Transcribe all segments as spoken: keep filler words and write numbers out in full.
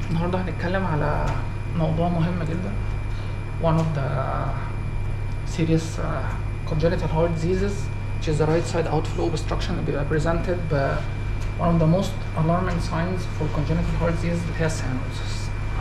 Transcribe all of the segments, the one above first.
النهارده هنتكلم على موضوع مهم جدا. one of the serious uh, congenital heart diseases, which is the right side outflow obstruction, بيبقى presented by one of the most alarming signs for congenital heart disease اللي هي cyanosis.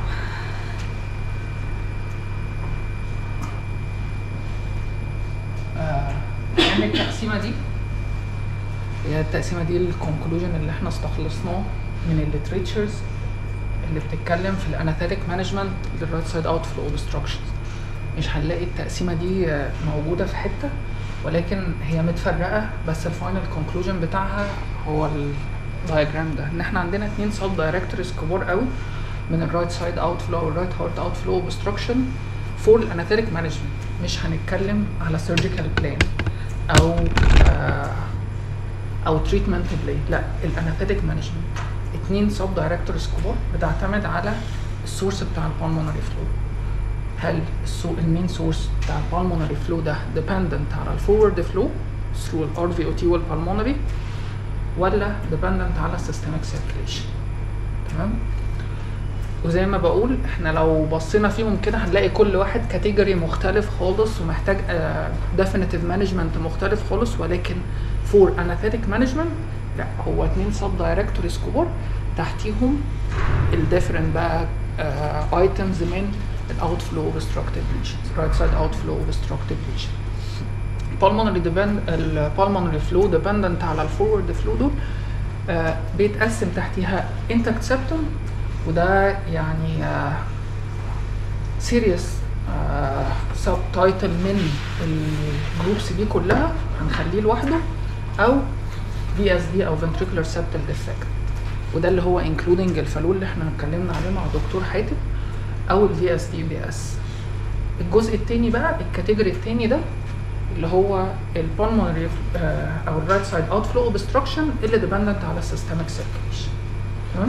يعني التقسيمة دي هي التقسيمة دي الكونكلوجن اللي احنا استخلصناه من الليتريتشرز اللي بتتكلم في الاناثيتك مانجمنت للرايت سايد اوت فلو اوبستراكشنز. مش هنلاقي التقسيمه دي موجوده في حته، ولكن هي متفرقه، بس الفاينل كونكلوجن بتاعها هو الدايجرام ده، ان احنا عندنا اتنين سب دايركتوريز كبار قوي من الرايت سايد اوت فلو او الرايت هارت اوت فلو اوبستراكشن فور الاناثيتك مانجمنت. مش هنتكلم على سيرجيكال بلان او آه او تريتمنت بلان، لا، الاناثيتك مانجمنت. اتنين سب دايركتورز كبار بتعتمد على السورس بتاع البالمونري فلو. هل المين سورس بتاع البالمونري فلو ده ديبندنت على الفورورد فلو through الار في او تي والبالمونري، ولا ديبندنت على السيستميك سيركيليشن؟ تمام. وزي ما بقول احنا لو بصينا فيهم كده هنلاقي كل واحد كاتيجوري مختلف خالص ومحتاج ديفينيتيف مانجمنت مختلف خالص، ولكن فور اناثيتك مانجمنت لا، هو اتنين سب دايركتوريز كبار تحتيهم الديفرنت بقى ايتمز uh, من الاوت فلو اوبستراكتيف ليشنز، رايت سايد اوت فلو اوبستراكتيف ليشن. البالمونري ديبند البالمونري فلو ديبندنت على الفورورد فلو دول uh, بيتقسم تحتيها انتكت سيبتوم، وده يعني سيريس سب تايتل من الجروبس دي كلها هنخليه لوحده، او في اس دي او ventricular septal defect، وده اللي هو including الفلو اللي احنا اتكلمنا عليه مع دكتور حاتم، او ال في اس دي بي اس. الجزء الثاني بقى، الكاتيجوري الثاني ده اللي هو البالمونري او الرايت سايد اوت فلو اوبستراكشن اللي ديبندنت على السيستميك سيركيليشن. تمام.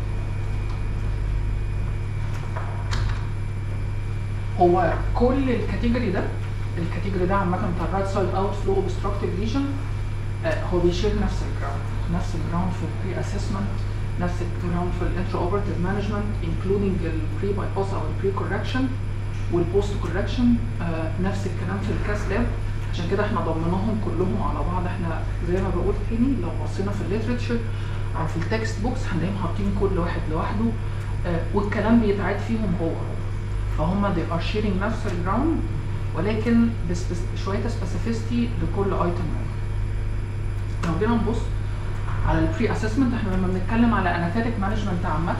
هو كل الكاتيجوري ده الكاتيجوري ده عامه بتاع الرايت سايد اوت فلو اوبستراكتيف ليشن هو بيشير نفس الجراوند نفس الجراوند في البري اسسمنت، نفس الجراوند في الانترا اوبرتيف مانجمنت انكلودنج البري باي باس او البري كوركشن والبوست كوركشن، نفس الكلام في الكاس لاب. عشان كده احنا ضمناهم كلهم على بعض. احنا زي ما بقول تاني، لو بصينا في الليترشر او في التكست بوكس هنلاقيهم حاطين كل واحد لوحده، آه والكلام بيتعاد فيهم هو هو، فهم they are sharing نفس الجراوند، ولكن بشويه سبيسيفيستي لكل ايتم منهم. لو جينا نبص على البري اسسمنت، احنا لما بنتكلم على اناثيتك مانجمنت عامه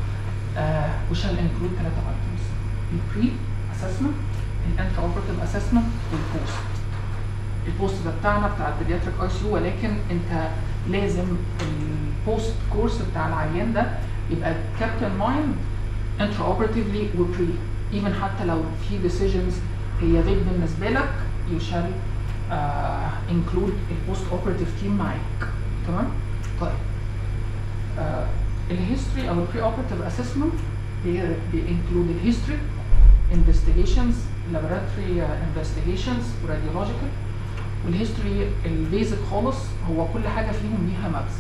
we shall include ثلاثه ايتمز: البري اسسمنت، الانترا اوبرتيف اسسمنت، والبوست. البوست ده بتاعنا بتاع البيدياتريك اي سي يو، ولكن انت لازم البوست كورس بتاع العيان ده يبقى kept in mind انترا اوبرتيفلي وبري، ايفن حتى لو في ديسيجنز هي فيك بالنسبه لك you shall uh, include البوست اوبرتيف تيم معاك. تمام. طيب uh, الهيستوري او البري اوبرتيف اسسمنت بينكلود الهيستوري، انفستيجيشنز، لابوراتوري انفستيجيشنز، وراديولوجيكال. والهيستوري البيزك خالص هو كل حاجه فيهم ليها مابس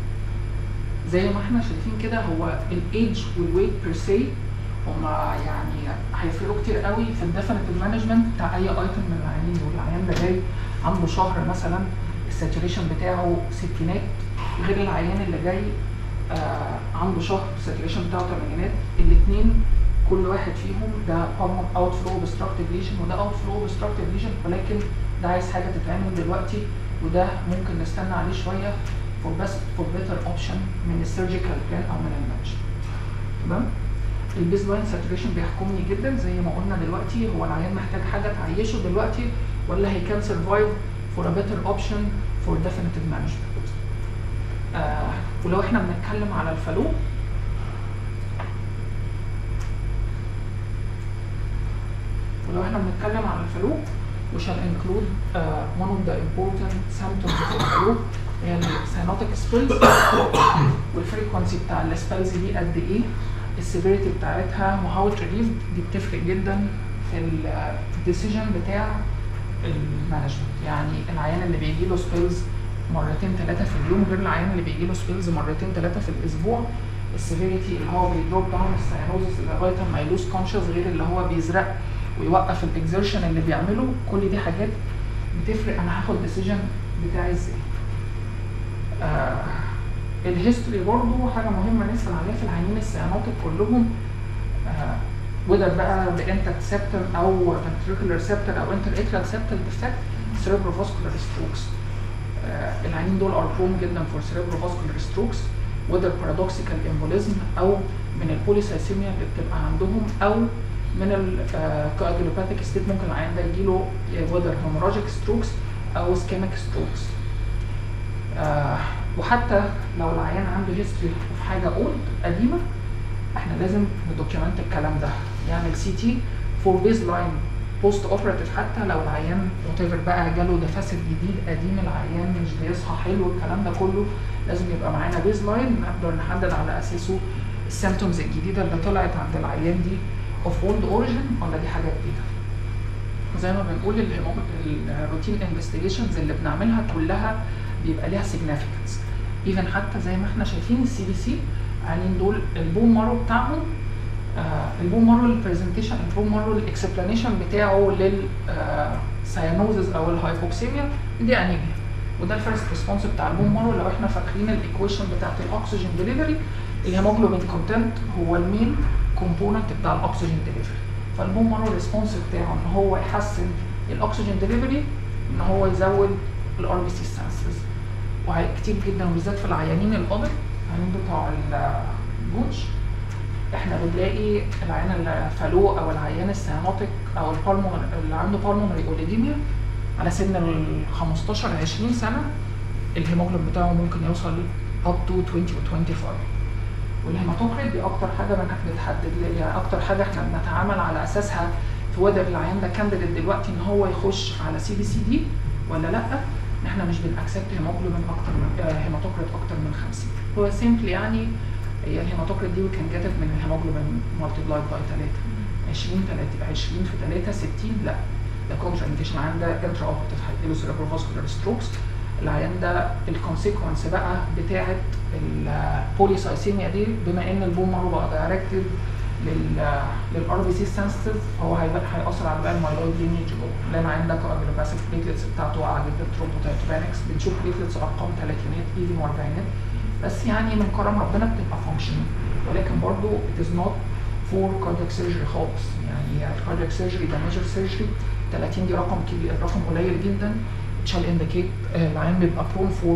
زي ما احنا شايفين كده. هو الايدج والويت بير سي هما يعني هيفرقوا كتير قوي في الديفينيتيف مانجمنت بتاع اي ايتم من العيانين دول. العيان ده جاي عنده شهر مثلا الساتوريشن بتاعه ستينات، غير العيان اللي جاي آه عنده شهر الساتوريشن بتاعه تمانينات. الاثنين كل واحد فيهم ده اوت فلو اوبستراكتيف ليشن وده اوت فلو اوبستراكتيف ليشن، ولكن ده عايز حاجه تتعمل دلوقتي، وده ممكن نستنى عليه شويه فور بس فور بيتر اوبشن من السيرجيكال بلان او من المانج. تمام. البيز لاين ساتوريشن بيحكمني جدا زي ما قلنا دلوقتي. هو العيان محتاج حاجه تعيشه دلوقتي، ولا هي كان سرفايف فور ا بيتر اوبشن فور ديفينيتيف مانجمنت. آه ولو احنا بنتكلم على الفلو، ولو احنا بنتكلم على الفلو we shall include uh, one of the important symptoms of الفلو هي السينوتيك سبيلز، والفريكونسي بتاع السبيلز دي قد ايه، السيفيريتي بتاعتها، وهاو ريليف. دي بتفرق جدا في الديسيجن بتاع المانجمنت. يعني العيان اللي بيجي له سبيلز مرتين ثلاثه في اليوم غير العيان اللي بيجي له سبيلز مرتين ثلاثه في الاسبوع، السيفيريتي اللي هو بيدروب داون الساينوزس لغايه ما يلوز كونشس، غير اللي هو بيزرق ويوقف الاكزرشن اللي بيعمله. كل دي حاجات بتفرق انا هاخد ديسيجن بتاعي ازاي. آه الهيستوري برضه حاجه مهمه نسال عليها في العيانين السيانوتيك كلهم، آه وده بقى بانتاكت سيبتم او ventricular septal او inter-atrial septal defect cerebrovascular strokes. آه العيانين دول are prone جدا for cerebrovascular strokes whether paradoxical embolism او من البوليسايسيميا اللي بتبقى عندهم او من الكواجولوباثيك ستيت. ممكن العيان ده يجيله whether hemorrhagic strokes او ischemic strokes. آه وحتى لو العيان عنده هيستوري في حاجه اولد قديمه احنا لازم ندوكيومنت الكلام ده، يعمل سي تي فور بيز لاين بوست اوبراتيف. حتى لو العيان وات ايفر بقى جاله دفاسد جديد قديم، العيان مش بيصحى حلو، الكلام ده كله لازم يبقى معانا بيز لاين نقدر نحدد على اساسه السيمتومز الجديده اللي طلعت عند العيان دي اوف اولد اوريجين ولا دي حاجه جديده. زي ما بنقول الروتين انفستيجيشنز اللي بنعملها كلها بيبقى ليها سيجنيفيكانس. ايفن حتى زي ما احنا شايفين السي بي سي يعني دول البون مارو بتاعهم، آه البون مارو البرزنتيشن البون مارو الاكسبلانيشن بتاعه للسايانوزز او الهايبوكسيميا دي انيميا، وده الفيرست ريسبونس بتاع البون مارو. لو احنا فاكرين الايكويشن بتاعت الاكسجين ديليفري، الهيموجلوبين كونتنت هو المين كومبوننت بتاع الاكسجين ديليفري، فالبون مارو ريسبونس بتاعه ان هو يحسن الاكسجين ديليفري، ان هو يزود الار بي سي سنسز. وكتير جدا وبالذات في العيانين القدر العيانين بتوع الجونش احنا بنلاقي العيان الفالو او العيان السيانوتيك او البالمون اللي عنده بالمونري اوليديميا على سن ال خمستاشر عشرين سنه الهيموجلوبين بتاعه ممكن يوصل اب تو عشرين و خمسة وعشرين. والهيماتوكريت دي اكتر حاجه بنحدد يعني اكتر حاجه احنا بنتعامل على اساسها في وذر العيان ده كانديديت دلوقتي ان هو يخش على سي بي سي دي ولا لا. احنا مش بنأكسبت هيموجلوبين اكتر من هيماتوكريت اكتر من خمسين. هو سيمبلي يعني هي الهيماتوكريت دي كان جاتت من الهيموجلوبين مالتيبلايد باي ثلاثة، عشرين ثلاثة عشرين في ثلاثة ستين، لا ده كونترا انديكيشن. العيان ده انترا اوبرتيف هيجيله سيريبروفاسكولار ستروكس. العيان ده الكونسيكونس بقى بتاعه البوليسايسيميا دي بما ان البون مارو بقى دايركتد للار بي سي سنسيتيف، فهو هيبقى هيأثر على بقى المايلويد لينيج جوه، لان عندك اجلوباسيك بليتلتس بتاعته واقعه جدا، ترومبوتايتوبانكس بنشوف بليتلتس ارقام ثلاثينات ايفن واربعينات، بس يعني من كرم ربنا بتبقى فانكشنال، ولكن برضه it is not for cardiac surgery خالص. يعني الكاردياك سيرجري ده ميجر سيرجري، ثلاثين دي رقم كبير، رقم قليل جدا. شال انديكيت العيان بيبقى prone for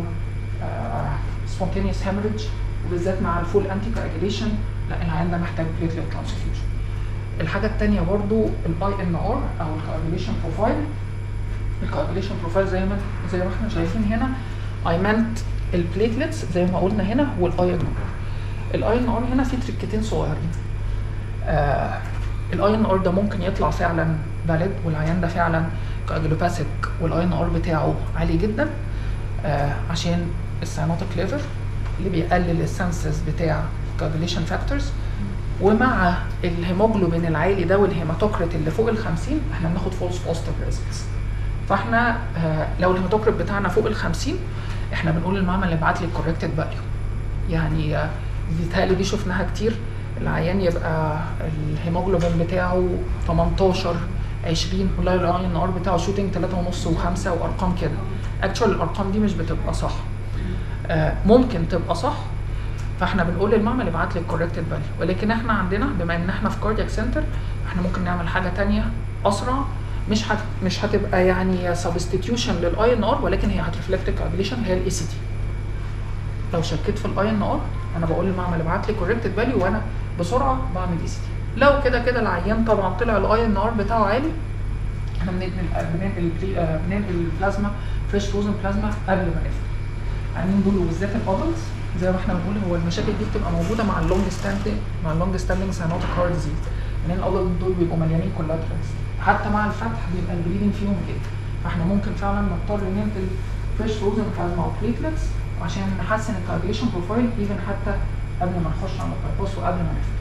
uh, spontaneous hemorrhage، وبالذات مع الفول انتي كواجيليشن لا العيان ده محتاج بليتلت ترانسفيوجن. الحاجه الثانيه برضو الاي ان ار او الكواجيليشن بروفايل. الكواجيليشن بروفايل زي ما زي ما احنا شايفين هنا اي مانت البليتلتس زي ما قلنا هنا والاي ان ار. الاي ان ار هنا في تريكتين صغيرين. آه الاي ان ار ده ممكن يطلع فعلا فاليد والعيان ده فعلا كاجلوباسيك والاي ان ار بتاعه عالي جدا، آه عشان السيانوتيك ليفر اللي بيقلل السنسز بتاع كاجوليشن فاكتورز، ومع الهيموجلوبين العالي ده والهيماتوكريت اللي فوق ال خمسين احنا بناخد فولس بوزيتيف ريزلتس. فاحنا آه لو الهيماتوكريت بتاعنا فوق ال خمسين احنا بنقول للمعمل ابعت لي الكوركتد فاليو. يعني آه بيتهيألي دي شفناها كتير، العيان يبقى الهيموجلوبين بتاعه تمنتاشر عشرين ولا الاي ان ار بتاعه شوتنج ثلاثة ونص وخمسة وارقام كده. اكشوال الارقام دي مش بتبقى صح، آه ممكن تبقى صح، فاحنا بنقول للمعمل ابعت لي الكوركتد فاليو. ولكن احنا عندنا بما ان احنا في كاردياك سنتر احنا ممكن نعمل حاجه ثانيه اسرع، مش هت مش هتبقى يعني سبستيتيوشن للاي ان ار، ولكن هي هترفلكت الكواجيليشن، هي الاي سي تي. لو شكيت في الاي ان ار انا بقول للمعمل ابعت لي كوركتد فاليو وانا بسرعه بعمل اي سي تي. لو كده كده العيان طبعا طلع الاي ان ار بتاعه عالي، احنا بننقل بننقل بننقل البلازما فريش فروزن بلازما قبل ما نقفل. العيانين دول وبالذات الادلتس زي ما احنا بنقول هو المشاكل دي بتبقى موجوده مع اللونج ستاندنج مع اللونج ستاندنج سيانوتيك هارت ديزيز، لان الادلت دول بيبقوا مليانين كولاترالز، حتى مع الفتح بيبقى البليدنج فيهم كده. فاحنا ممكن فعلا نضطر ننقل فريش فروزن بلازما وبليتلتس عشان نحسن الكواجيليشن بروفايل ايفن حتى قبل ما نخش على البايباس وقبل ما نقفل.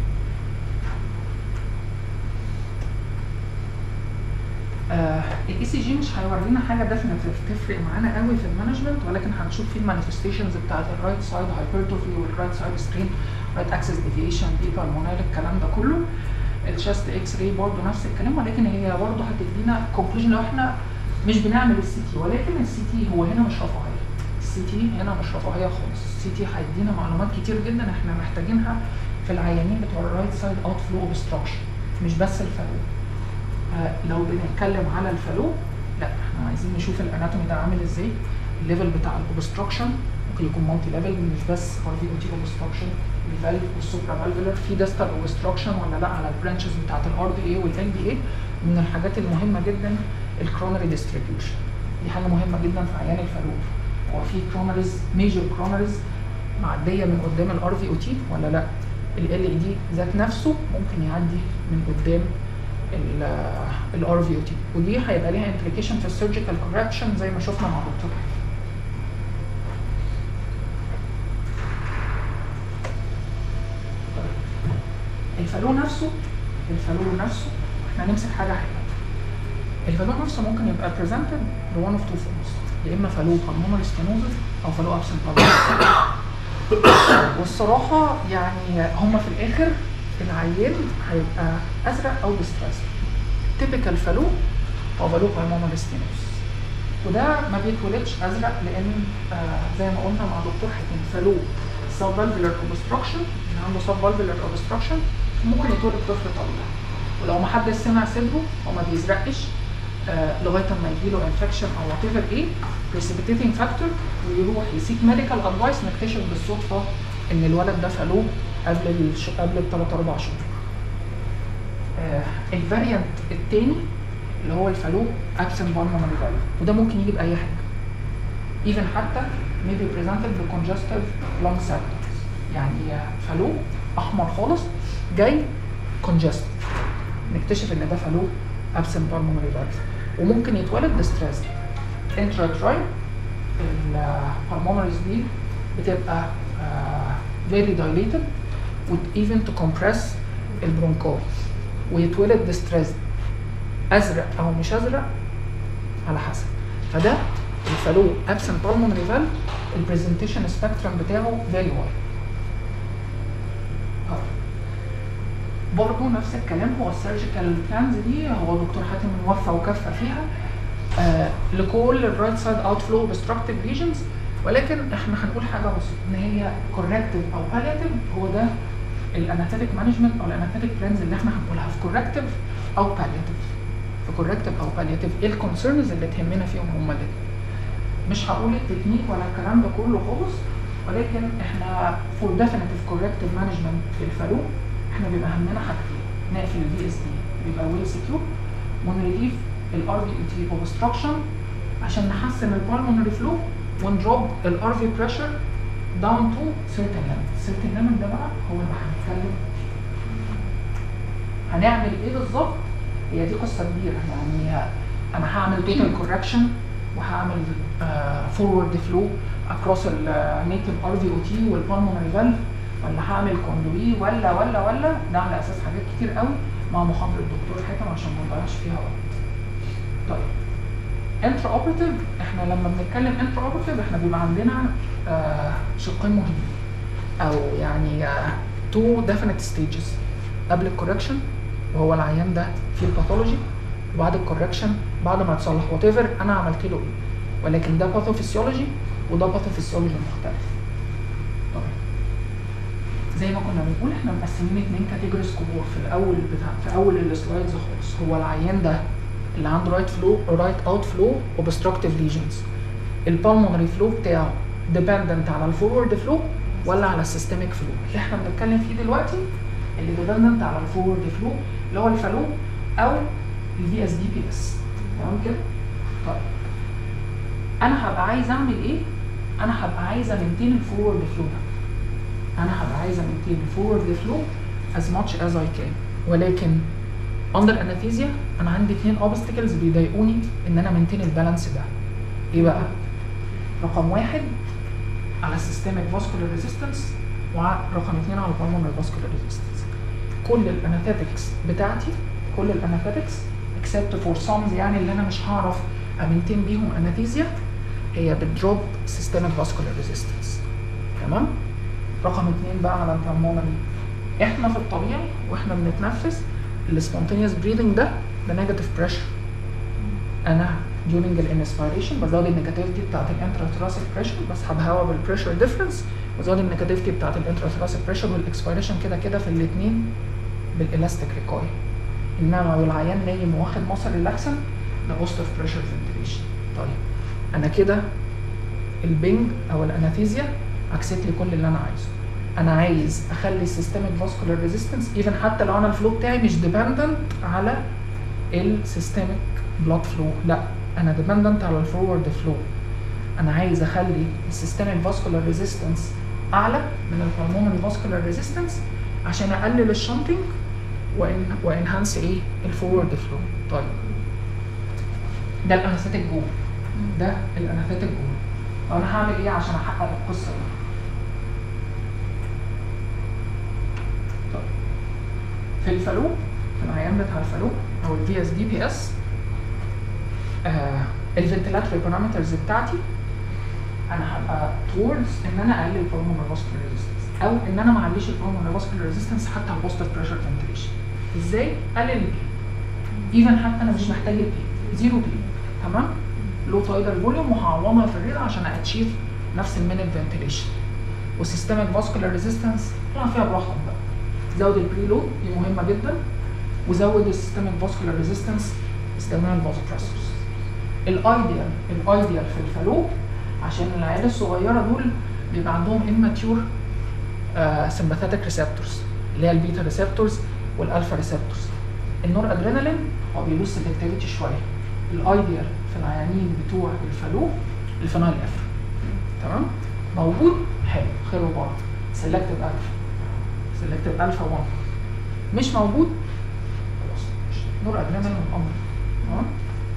الاي سي جي مش هيورينا حاجه ديفينيتيف تفرق معانا قوي في المانجمنت، ولكن هنشوف فيه المانيفستيشنز بتاعت الرايت سايد هايبرتروفي والرايت سايد سترين رايت اكسس ديفيشن دي بالمونال الكلام ده كله. الشاست اكس راي برضه نفس الكلام، ولكن هي برضه هتدينا كونكلوجن لو احنا مش بنعمل السي تي، ولكن السي تي هو هنا مش رفاهيه. السي تي هنا مش رفاهيه خالص. السي تي هيدينا معلومات كتير جدا احنا محتاجينها في العيانين بتوع الرايت سايد اوت فلو اوبستراكشن، مش بس الفالو. آه لو بنتكلم على الفالو، لا احنا عايزين نشوف الاناتومي ده عامل ازاي، الليفل بتاع الاوبستراكشن ممكن يكون مالتي ليفل، مش بس ار في او تي اوبستراكشن، الفالف والسوبرا فالفولر، في ديستال اوبستراكشن ولا لا على البرانشز بتاعت الار دي اي والال دي اي. من الحاجات المهمه جدا الكرونري ديستريبيوشن، دي حاجه مهمه جدا في عيان الفالو. هو في كرونريز ميجر كرونريز معديه من قدام الار في او تي ولا لا؟ ال ال دي ذات نفسه ممكن يعدي من قدام الار في او تي، ودي هيبقى ليها امبليكيشن في السيرجيكال كوركشن زي ما شفنا مع دكتور. الفالو نفسه الفالو نفسه احنا نمسك حاجه حلوه. الفالو نفسه ممكن يبقى بريزنتد بوان اوف تو فورمز، يا اما فالو بالمونري ستينوزس او فالو ابسنت بالمونري. والصراحه يعني هما في الاخر العيان هيبقى ازرق او ديستريس. تيبيكال فالو هو فالو بالمونري ستينوزس، وده ما بيتولدش ازرق لان آه زي ما قلنا مع دكتور هيكون فالو سب فالفولار اوبستراكشن، اللي عنده سب فالفولار اوبستراكشن ممكن يتولد طفل طبيعي، ولو ما حدش سمع صدره هو ما بيزرقش آه لغايه ما يجي له انفكشن او وات ايفر ايه بريسيبيتيتنج فاكتور، ويروح يسيك ميديكال ادفايس نكتشف بالصدفه ان الولد ده فالو قبل الش... قبل الثلاث اربع شهور. آه الفاريانت الثاني اللي هو الفالو ابسنت بالمونري فالف، وده ممكن يجي باي حاجه. ايفن حتى maybe presented بcongestive lung symptoms، يعني فالو احمر خالص جاي congestive، نكتشف ان ده فالو absent pulmonary valve. وممكن يتولد distressed intratracheal. البالمونريز دي بتبقى uh, very dilated with even to compress البرونكول، ويتولد distressed ازرق او مش ازرق على حسب. فده الفالو absent pulmonary valve البرزنتيشن سبيكترم بتاعه very wide. برضه نفس الكلام، هو السيرجيكال بلانز دي هو دكتور حاتم موفى وكفى فيها آه لكل الرايت سايد اوت فلو اوبستراكتيف ليجنز، ولكن احنا هنقول حاجه بسيطه ان هي كوركتيف او بالياتيف. هو ده الاناثيتيك مانجمنت او الاناثيتيك بلانز اللي احنا هنقولها في كوركتيف او بالياتيف. في كوركتيف او بالياتيف ايه الكونسيرنز اللي تهمنا فيهم هم الاثنين. مش هقول التكنيك ولا الكلام ده كله خالص، ولكن احنا فور ديفينيتيف كوركتيف مانجمنت في الفالو احنا بيبقى همنا حاجتين: نقفل الفي اس دي بيبقى ويل سكيور، ونريليف الار في او تي اوبستراكشن عشان نحسن البالمونري فلو، وندروب الار في بريشر داون تو سيرتن ليميت. سيرتن ليميت ده بقى هو اللي هنتكلم هنعمل ايه بالظبط. هي دي قصه كبيره، يعني انا هعمل توتال كوركشن وهعمل فورورد فلو اكروس النيتيف ار في او تي والبالمونري فالف، ولا هعمل كوندوي ولا ولا ولا ده على اساس حاجات كتير قوي مع محاضره الدكتور حاتم عشان ما نضيعش فيها وقت. طيب انترا اوبراتيف، احنا لما بنتكلم انترا اوبراتيف احنا بيبقى عندنا آه شقين مهمين، او يعني تو ديفينيت ستيجز قبل الكوركشن، وهو العيان ده في الباثولوجي، وبعد الكوركشن بعد ما يتصلح وات ايفر انا عملت له ايه، ولكن ده باثوفيسيولوجي وده باثوفيسيولوجي مختلف. طيب زي ما كنا بنقول احنا مقسمين اتنين كاتيجوريز كبار في الاول بتاع في اول السلايدز خالص. هو العيان ده اللي عنده رايت فلو رايت اوت فلو اوبستراكتيف ليجنز، البالمونري فلو بتاعه ديبندنت على الفورورد فلو ولا على السيستميك فلو؟ اللي احنا بنتكلم فيه دلوقتي اللي ديبندنت على الفورورد فلو اللي هو الفالو او الفي اس دي بي اس. تمام كده؟ طيب انا هبقى عايز اعمل ايه؟ انا هبقى عايز امنتين الفورورد فلو ده. انا هبقى عايز امنتين الفورورد فلو as much as I can، ولكن under anesthesia انا عندي اثنين obstacles بيضايقوني ان انا امنتين البالانس ده. ايه بقى؟ رقم واحد على السيستميك فاسكولار ريزيستنس، ورقم اثنين على البالمونري فاسكولار ريزيستنس. كل الاناثيتكس بتاعتي كل الاناثيتكس except for some يعني اللي انا مش هعرف امنتين بيهم اناثيزيا هي بتدروب سيستميك فاسكولار ريزيستنس. تمام؟ رقم اتنين بقى على البلمونري، احنا في الطبيعي واحنا بنتنفس السبونتينيوس بريذنج ده ده نيجاتيف بريشر. انا during الانسبيريشن بزود النيجاتيفيتي بتاعت الانتراتراسيك بريشر، بسحب هواء بالبريشر ديفرنس، بزود النيجاتيفيتي بتاعت الانتراتراسيك بريشر، والاكسبيريشن كده كده في الاثنين بالالاستيك ريكويل. انما لو العيان نايم واخد مصر ريلاكسن ده بوزيتيف بريشر فنتيليشن. طيب انا كده البنج او الاناثيزيا عكست لي كل اللي انا عايزه. انا عايز اخلي السيستميك فاسكولار ريزيستنس ايفن حتى لو انا الفلو بتاعي مش ديبندنت على السيستميك بلاد فلو، لا انا ديبندنت على الفورورد فلو. انا عايز اخلي السيستميك فاسكولار ريزيستنس اعلى من البلمونري فاسكولار ريزيستنس عشان اقلل الشنتنج وان وانهانس ايه الفورورد فلو. طيب ده الاناثيتيك جول، ده الاناثيتيك جول. طب انا هعمل ايه عشان احقق القصه دي؟ طيب في الفلو، في العيان بتاع الفلو او الفي اس دي بي اس، الفنتيلاتوري بارامترز بتاعتي انا هبقى towards ان انا اقلل البلمونري فاسكولار ريزيستنس، او ان انا ما اعليش البلمونري فاسكولار ريزيستنس حتى على البوزيتيف بريشر فنتيليشن. ازاي؟ اقلل البي ايفن حتى انا مش محتاج البي، زيرو بي، تمام؟ لو تايدال فوليوم وهعوضها في الريل عشان اتشيف نفس المينت فنتيليشن. والسيستميك فاسكولار ريزيستنس طلع فيها براحتك بقى. زود البري لود دي مهمه جدا، وزود السيستميك فاسكولار ريزيستنس استخدام الفازوبريسورز. الايديال الايديال في الفلو عشان العيال الصغيره دول بيبقى عندهم immature سمباثيتك ريسبتورز اللي هي البيتا ريسبتورز والالفا ريسبتورز. النور ادرينالين هو بيلوز سلكتيفيتي شويه. الايديال في العيانين بتوع الفلو الفينايل اف، تمام؟ موجود حلو، خير وبركه. سلكتيف الفا، سلكتيف الفا واحد مش موجود خلاص نور ادرينالين الامر، تمام؟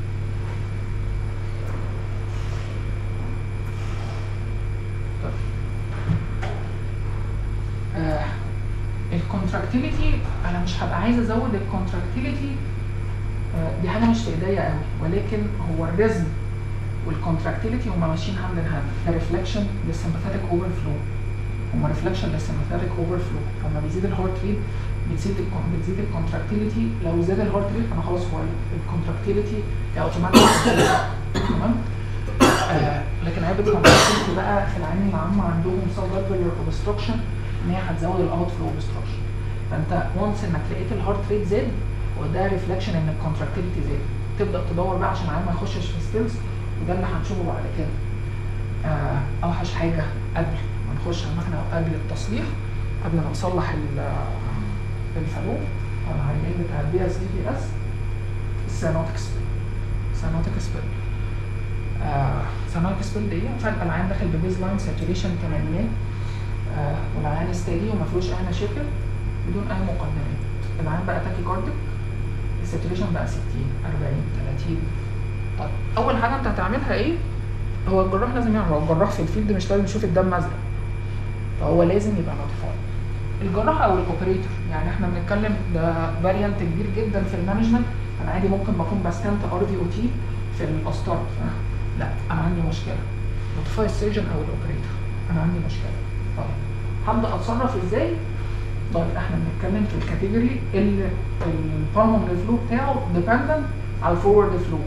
آه الكونتراكتيليتي انا مش هبقى عايز ازود الكونتراكتيليتي، آه دي حاجه مش في ايديا قوي، ولكن هو الريزم والكونتراكتيليتي هما ماشيين هاند ان هاند. ده ريفلكشن للسمباثيتك اوفر فلو، هما ريفلكشن للسمباثيتك اوفر فلو. لما بيزيد الهارت ريت بتزيد بتزيد الكونتراكتيليتي، لو زاد الهارت ريت انا خلاص هو الكونتراكتيليتي اوتوماتيك، تمام؟ آه لكن عيب الكونتراكتيليتي بقى في العيانين العامه عندهم سب فالفولار اوبستراكشن ان هي هتزود الاوت فلو اوبستراكشن. فانت وانس انك لقيت الهارت ريت زاد وده ريفلكشن ان الكونتراكتيليتي زاد، تبدا تدور بقى عشان العيان ما يخشش في ستيلز، وده اللي هنشوفه بعد كده. آه اوحش حاجه قبل ما نخش على المكنه قبل التصليح، قبل ما نصلح الفلو او العيان بتاع البي اس دي بي اس، السيانوتيك سبيل. سيانوتيك سبيل آه سيانوتيك سبيل دي فجاه العيان داخل ببيز لاين ساتوريشن ثمانينات، آه والعيان استادي وما فيهوش اي مشاكل بدون اي مقدمات. العيان بقى تاكي كارديك، الساتوريشن بقى ستين أربعين ثلاثين. طيب اول حاجه انت هتعملها ايه؟ هو الجراح لازم يعمل، هو الجراح في الفيلد مش لازم يشوف الدم ازرق، فهو لازم يبقى نوتيفايد. الجراح او الاوبريتور، يعني احنا بنتكلم ده فاريانت كبير جدا في المانجمنت. انا عادي ممكن بكون بستنت ار في او تي في الاسطار، لا انا عندي مشكله، نوتيفاي السيرجن او الاوبريتور، انا عندي مشكله. طيب هبدا اتصرف ازاي؟ طيب احنا بنتكلم في الكاتيجوري اللي البالمونري فلو بتاعه ديبندنت على الفورورد فلو.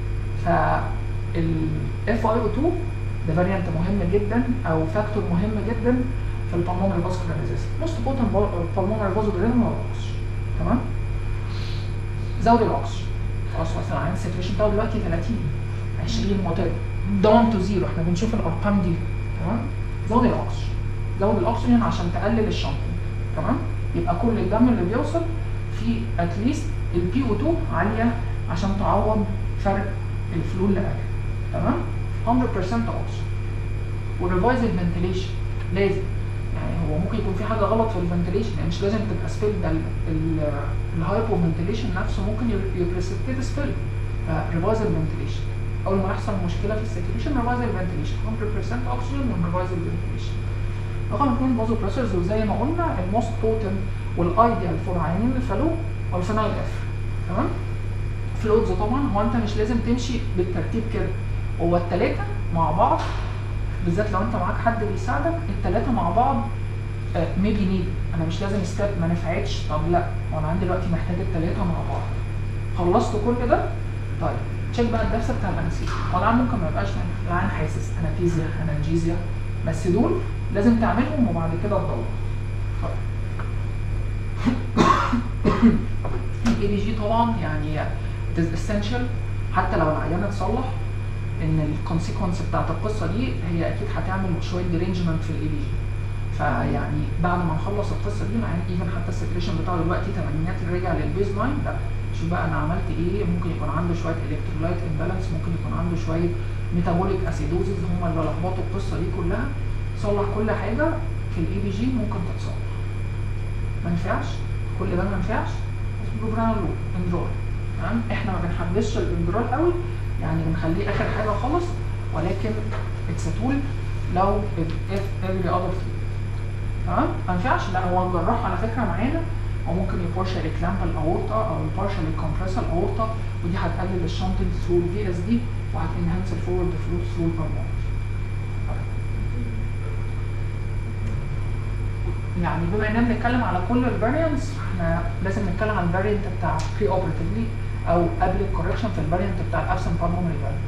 فالاف اي او اتنين ده فاريانت مهم جدا او فاكتور مهم جدا في البالمونري فاسكولار ريزيستنس. موست بوتنت بالمونري فازوديليما هو الاكسجين، تمام؟ زود الاكسجين. خلاص مثلا عندي الساتوريشن بتاعه دلوقتي ثلاثين عشرين وات داون تو زيرو، احنا بنشوف الارقام دي، تمام؟ زود الاكسجين، زود الاكسجين عشان تقلل الشنطه، تمام؟ يبقى كل الدم اللي بيوصل فيه اتليست البي او اتنين عاليه عشان تعوض فرق الفلو اللي قل، تمام؟ مية بالمية اكسجين. والريفايز الفنتيليشن لازم، يعني هو ممكن يكون في حاجه غلط في الفنتيليشن، يعني مش لازم تبقى سبيل، ده الهايبو فنتيليشن نفسه ممكن يبريسبتيت سبيل. فريفايز الفنتيليشن اول ما يحصل مشكله في الساتوريشن ريفايز الفنتيليشن مية بالمية اكسجين وريفايز الفنتيليشن. رقم اثنين فازو بريسرز، وزي ما قلنا الموست بوتنت والايديال فور عيانين الفلو او الفينايل اف، تمام؟ فلويدز طبعا هو انت مش لازم تمشي بالترتيب كده، هو الثلاثه مع بعض بالذات لو انت معاك حد بيساعدك، الثلاثه مع بعض ميبي نيد، انا مش لازم ستيب ما نفعتش، طب لا وانا عندي دلوقتي محتاج الثلاثه مع بعض. خلصت كل ده، طيب تشيك بقى الدرس بتاع الانستيزيا. طبعا ممكن ما يبقاش العين حاسس، انستيزيا انالجيزيا، بس دول لازم تعملهم وبعد كده تدور. الاي بي جي طبعا يعني it is essential، حتى لو العيان اتصلح ان الكونسيكونس بتاعت القصه دي هي اكيد هتعمل شويه ديرينجمنت في الاي بي جي. فيعني بعد ما نخلص القصه دي العيان ايفن حتى السكريشن بتاعه دلوقتي تمانينات رجع للبيز لاين، لا شوف بقى انا عملت ايه، ممكن يكون عنده شويه الكترولايت امبالانس، ممكن يكون عنده شويه ميتابوليك اسيدوزز هم اللي لخبطوا القصه دي كلها. صلح كل حاجه في الاي بي جي ممكن تتصلح. ما ينفعش كل ده، ما ينفعش بروبرانولول اندرول. تمام، احنا ما بنحبسش الاندرول قوي، يعني بنخليه اخر حاجه خالص، ولكن اتس تول لو اف افري اذر فيلد. تمام، ما ينفعش، لا هو الجراح على فكره معانا وممكن يبارشال كلامب الاورطه او البارشال كومبريس الاورطه، ودي هتقلل الشنطنج ثرو الفي اس دي وهتنهانس الفورورد فلو ثرو البلمونري. يعني بما اننا بنتكلم على كل الفاريانتس، احنا لازم نتكلم عن الفاريانت بتاع بري اوبراتيفلي او قبل الكوركشن في الفاريانت بتاع الابسنت بالمونري فالف.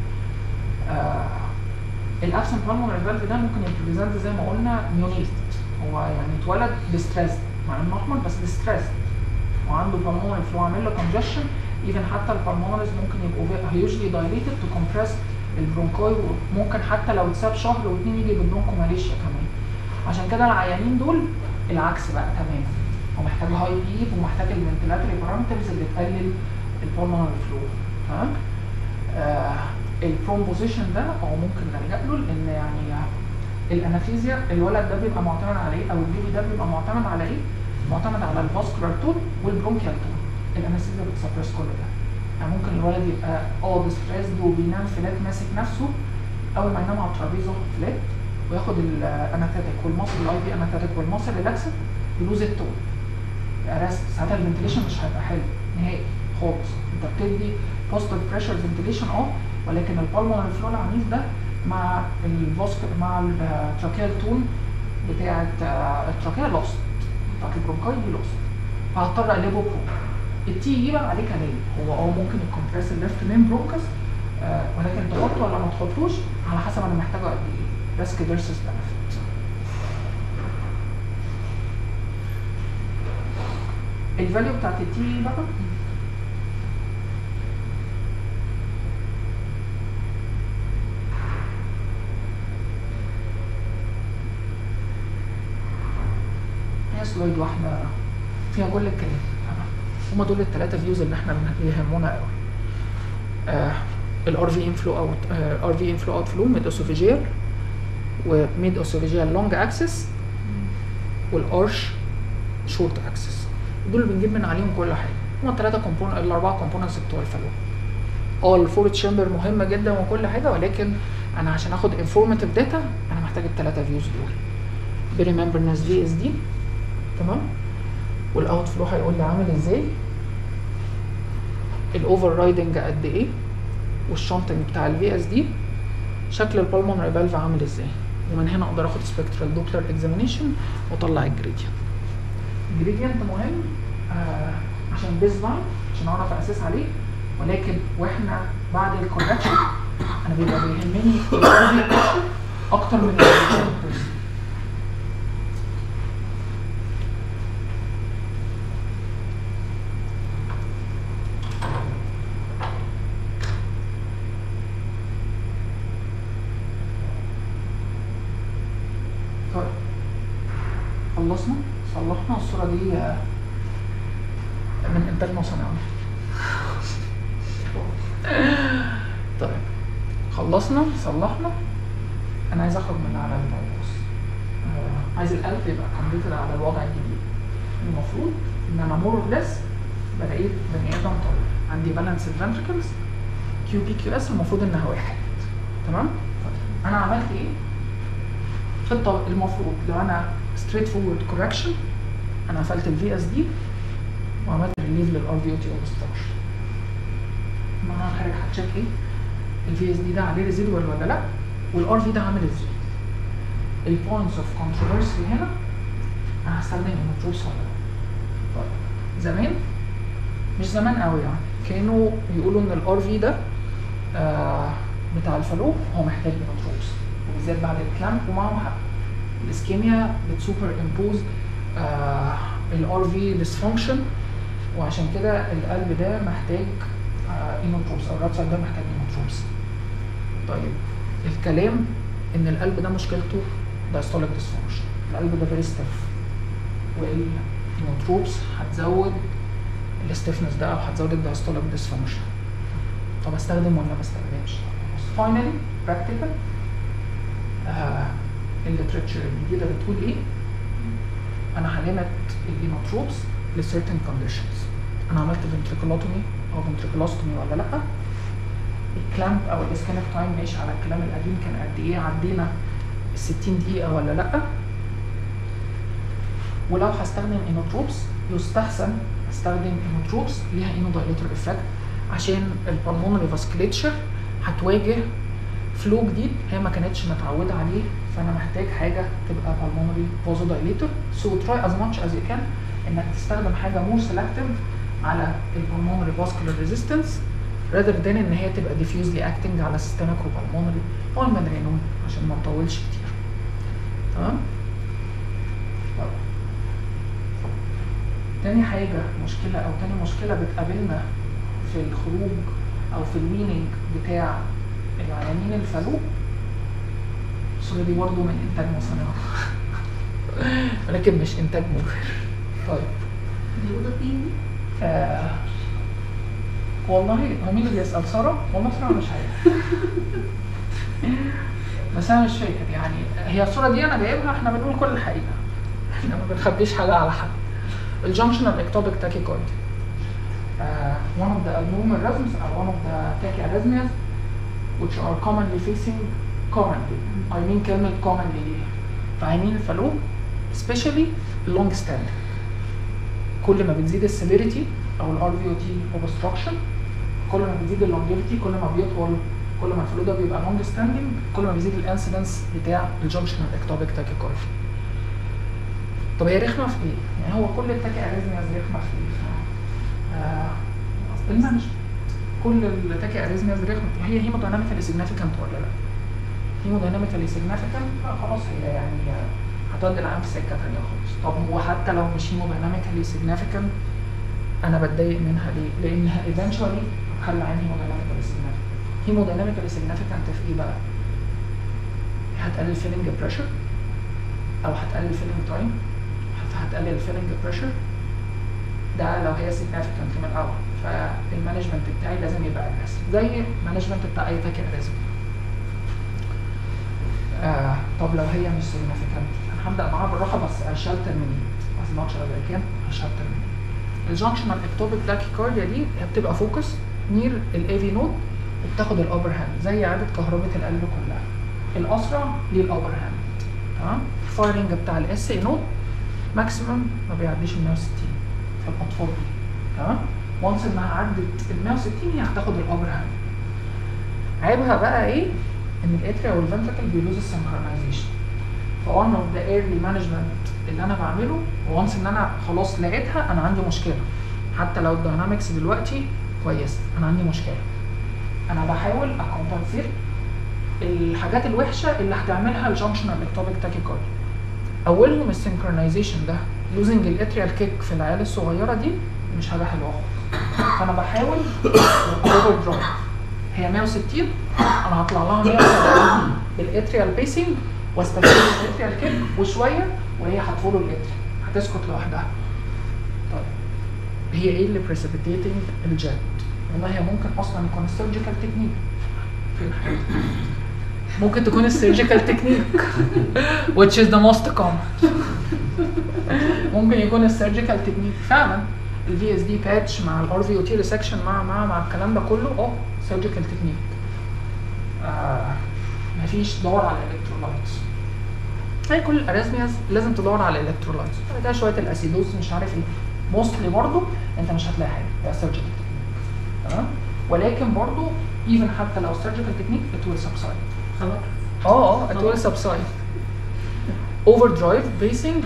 الابسنت بالمونري فالف ده ممكن يبريزنت زي ما قلنا نيونيت، هو يعني اتولد ديستريس مع انه احمر بس ديستريس وعنده بالمونري فلو عامل له كونجشن. ايفن حتى البالمونريز ممكن يبقوا هيوجلي دايليتد تو كومبريس البرونكاي، وممكن حتى لو اتساب شهر واثنين يجي بالبرونكوماليشيا كمان. عشان كده العيانين دول العكس بقى تماما، هو محتاج هاي بيب ومحتاج الفنتيلاتوري بارامترز اللي تقلل البولمونري فلو. تمام، آه البرومبوزيشن ده او ممكن نلجا له، لان يعني الانافيزيا الولد ده بيبقى معتمد على ايه، او البيبي ده بيبقى معتمد على ايه؟ معتمد على الفاسكولار تون والبرونكيال تون. الانافيزيا بتسبرس كل ده، يعني ممكن الولد يبقى اه ديستريسد وبينام فلات ماسك نفسه، اول ما ينام على الترابيزه فلات وياخد الاناثيتك والمصل الاي بي اناثيتك والمصل ريلاكسد يلوز التون، يبقى ريست. ساعتها الفنتيليشن مش هيبقى حلو نهائي خالص. انت بتدي بوستيف بريشر فنتيليشن اه، ولكن البالمونري فلو العنيف ده مع الفاسك مع التراكيال تون بتاعت التراكيا لوست، بتاعت البرونكاي دي لوست، فهضطر اقلبه برو. التي اي بقى عليه كلام، هو اه ممكن يكمبريس الليفت مين برونكس، آه ولكن تحطه ولا ما تحطوش على حسب انا محتاجه قد ايه. ريسك فيرسس بنفيت. الفاليو بتاعت التي بقى هي سلايد واحده فيها كل الكلام. هما دول الثلاثه فيوز اللي احنا بيهمونا قوي. آه الار في انفلو اوت، ار في انفلو اوت فلو ميد اسوفيجيال وميد اسوفيجيال لونج اكسس والارش شورت اكسس، دول بنجيب من عليهم كل حاجه. هما الثلاثه كومبون الاربعه كومبوننتس بتوع الفلو. اه الفور تشامبر مهمه جدا وكل حاجه، ولكن انا عشان اخد انفورماتيف داتا انا محتاج الثلاثه فيوز دول. بريمبرنس في اس دي تمام، والاوت فلو هيقول لي عامل ازاي، الاوفر رايدنج قد ايه، والشنطنج بتاع الفي اس دي، شكل البالمونري فالف عامل ازاي، ومن هنا اقدر اخد سبكترال دوبلر اكزامينيشن واطلع الجريدينت. الجريدينت مهم آه عشان بيز لاين عشان اعرف اساس عليه، ولكن واحنا بعد الكوركشن انا بيبقى بيهمني اكتر من الجريدينت. خلصنا صلحنا الصورة دي من إنتاج مصنعنا. طيب خلصنا صلحنا، أنا عايز أخرج من على البص، آه عايز القلب يبقى كمبيوتر على الوضع الجديد. المفروض إن أنا مور أور ليس بقيت بني آدم طبيعي، عندي بالانسد فنتركلز كيو بي كيو اس المفروض إنها واحد. تمام؟ طيب أنا عملت إيه؟ خطة المفروض لو أنا ستريت فورورد كوركشن انا قفلت الفي اس دي وعملت ريليف للار في او تي اوبستراكشن. ما انا خارج هتشيك ايه الفي اس دي ده عليه ريزيدوال ولا لا، والار في ده عامل ازاي. البوينتس اوف كونتروفيرسي هنا انا هستخدم اينوتروبس ولا لا؟ طيب زمان مش زمان قوي يعني كانوا بيقولوا ان الار في ده آه بتاع الفالو هو محتاج اينوتروبس، وبالذات بعد الكلامب، ومعهم حق. الاسكيميا بتسوبر امبوز الار في ديسفانكشن، وعشان كده القلب ده محتاج اينوتروبس او الرايت سايد ده محتاج اينوتروبس. طيب الكلام ان القلب ده مشكلته دايستوليك ديسفانكشن، القلب ده فيري ستيف، والاينوتروبس هتزود الستيفنس ده او هتزود الدايستوليك ديسفانكشن. طب استخدم ولا ما استخدمش؟ فاينلي براكتيكال الليترشر الجديده بتقول ايه؟ انا هلمت الاينوتروبس لسيرتن كونديشنز. انا عملت فنتريكولوتومي او فنتريكولوستومي ولا لا؟ الكلامب او الاسكيميك تايم ماشي على الكلام القديم كان قد ايه؟ عدينا ال ستين دقيقه ولا لا؟ ولو هستخدم اينوتروبس يستحسن استخدم اينوتروبس ليها اينودايليتر افكت، عشان البلمونري فاسكليتشر هتواجه فلو جديد هي ما كانتش متعوده عليه، فانا محتاج حاجه تبقى بالمونري فازودايليتر. سو تراي از ماتش از يو كان انك تستخدم حاجه مور سيلكتيف على البلمونري فاسكولار ريزيستنس rather than ان هي تبقى diffusely acting على السيستميك وبالمونري او المدرينون، عشان ما نطولش كتير. تمام؟ طيب تاني حاجه مشكله او تاني مشكله بتقابلنا في الخروج او في الويننج بتاع العيانين الفالو، الصوره دي برضه من انتاج مصنع ولكن مش انتاج مبهر. طيب دي اوضه مين؟ آه والله هو مين اللي بيسال؟ ساره؟ والله ساره مش عارف بس انا مش فاكر يعني. هي الصوره دي انا جايبها، احنا بنقول كل الحقيقه، احنا ما بنخبيش حاجه على حد. الجنكشنال اكتوبيك تاكيكارديا uh, one of the abnormal rhythms or one of the tachyarrhythmias which are commonly facing commonly I mean كلمة commonly دي في عينين الفالو especially long standing. كل ما بتزيد السيفيريتي او الار في او تي obstruction، كل ما بتزيد اللونجيفيتي، كل ما بيطول، كل ما الفالو ده بيبقى long standing، كل ما بيزيد الانسيدنس بتاع الجنكشنال اكتوبيك تاكيكارديا. طب هي رخمه في ايه؟ يعني هو كل التاكياريزمياز رخمه في ايه؟ آه المانجمنت. كل التاكياريزمياز رخمه، هي هيمودايناميكالي سيجنيفيكانت ولا لا؟ هيمودايناميكالي سيجنيفيكانت خلاص هي يعني هتودي العام في سكه ثانيه خالص. طب وحتى لو مش هيمودايناميكالي سيجنيفيكانت انا بتضايق منها ليه؟ لانها ايفنشوالي هتخلي عين هيمودايناميكالي سيجنيفيكانت. هيمودايناميكالي سيجنيفيكانت في ايه بقى؟ هتقلل فيلنج بريشر او هتقلل فيلنج تايم، هتقلل الفيلنج بريشر، ده لو هي سيجنيفيكانت من الاول. فالمانجمنت بتاعي لازم يبقى اجريسيف زي المانجمنت بتاع اي تاكياريزم. آه طب لو هي مش سيجنيفيكانت انا هبدا معاها بالراحه بس اشالتر منين؟ از ماتش از اي كان اشالتر منين؟ الجنكشنال اكتوبيك تاكيكارديا دي بتبقى فوكس نير الاي في نود وبتاخد الابر هاند زي عاده كهرباء القلب كلها. الاسرع ليه الابر هاند. تمام؟ الفايرنج بتاع الاس اي نود ماكسيمم ما بيعديش ال مية وستين في الاطفال دي. تمام؟ وانس انها عدت ال مية وستين هي هتاخد الابر هاند. عيبها بقى ايه؟ ان الاتريا والفنتركل بيلوز السنكرونايزيشن. فون اوف ذا ايرلي مانجمنت اللي انا بعمله وانس ان انا خلاص لقيتها انا عندي مشكله. حتى لو الداينامكس دلوقتي كويسه انا عندي مشكله. انا بحاول اكمبنسيت الحاجات الوحشه اللي هتعملها الجنكشنال اكتوبيك تاكيكارديا. اولهم السنكرونايزيشن ده، لوزنج الاتريال كيك في العيال الصغيره دي مش حاجه حلوه خالص. فانا بحاول اوفر درايف. هي مية وستين انا هطلع لها مية وسبعين بالاتريال بيسنج واستفيد من الاتريال كيك وشويه وهي هتفولو الاتريال هتسكت لوحدها. طيب هي ايه اللي بريسيبيتيتنج الجت؟ والله هي ممكن اصلا يكون السيرجيكال تكنيك. فين حاجه؟ ممكن تكون السيرجيكال تكنيك which is the most common. ممكن يكون السيرجيكال تكنيك فعلا الفي اس دي باتش مع الار في او تي ريسكشن مع مع مع الكلام ده كله اه سيرجيكال تكنيك. آه مفيش دور على الالكترولايتس. هي كل الاريزمياز لازم تدور على الالكترولايتس. ده شويه الاسيدوز مش عارف ايه. موستلي برضه انت مش هتلاقي حاجه ده سيرجيكال تكنيك. تمام؟ ولكن برضه ايفن حتى لو سيرجيكال تكنيك it will subside. خلاص اه اه it will subside. اوفر درايف بيسنج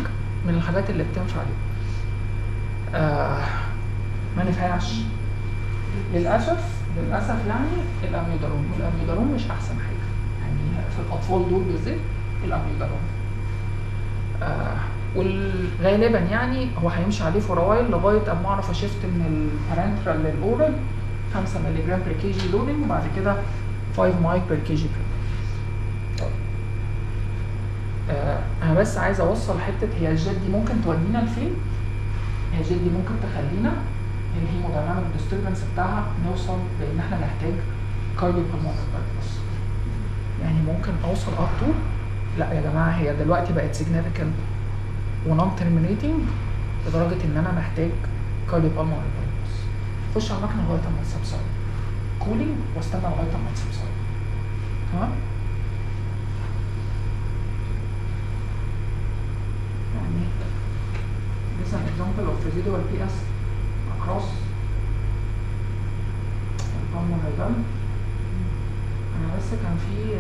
من الحاجات اللي بتنفع دي. آه ما نفعش للاسف للاسف يعني الاميودارون، والاميودارون مش احسن حاجه يعني في الاطفال دول بالذات الاميودارون. آه وغالبا يعني هو هيمشي عليه فور وايل لغايه اما اعرف اشفت من البارنترال للاورال خمسة مللي جرام بير كي جي لودنج، وبعد كده خمسة مايك بير كي جي بير. آه انا بس عايز اوصل حته هي الجيت دي ممكن تودينا لفين؟ هي الجيت دي ممكن تخلينا الهيمودايناميك ديستربنس بتاعها نوصل لان احنا نحتاج كارديو بالمونري بايباس. يعني ممكن اوصل اب تو لا يا جماعه هي دلوقتي بقت سيجنيفيكانت ونون ترمينيتنج لدرجه ان انا محتاج كارديو بالمونري بايباس. خش على المكنه لغايه ما تسبسايد كولينج واستنى لغايه ما تسبسايد. تمام؟ يعني this is an example of residual P S across البالمونري دم. انا بس كان في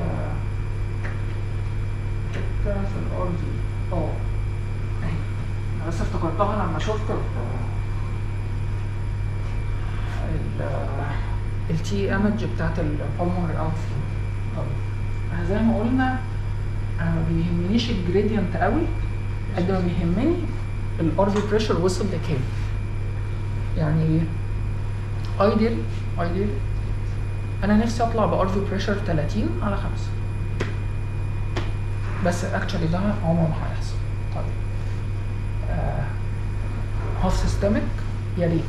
حته في الار دي اه اهي انا بس افتكرتها لما شفت التي ايمج بتاعت البالمونري اوت فلو. طب انا زي ما قلنا انا ما بيهمنيش الجريدينت قوي قد ما بيهمني الار في بريشر وصل لكام. يعني ايديال ايديال انا نفسي اطلع بار في بريشر تلاتين على خمسة، بس اكشلي ده عمره ما هيحصل. طيب آه هاف سيستميك يا ريت.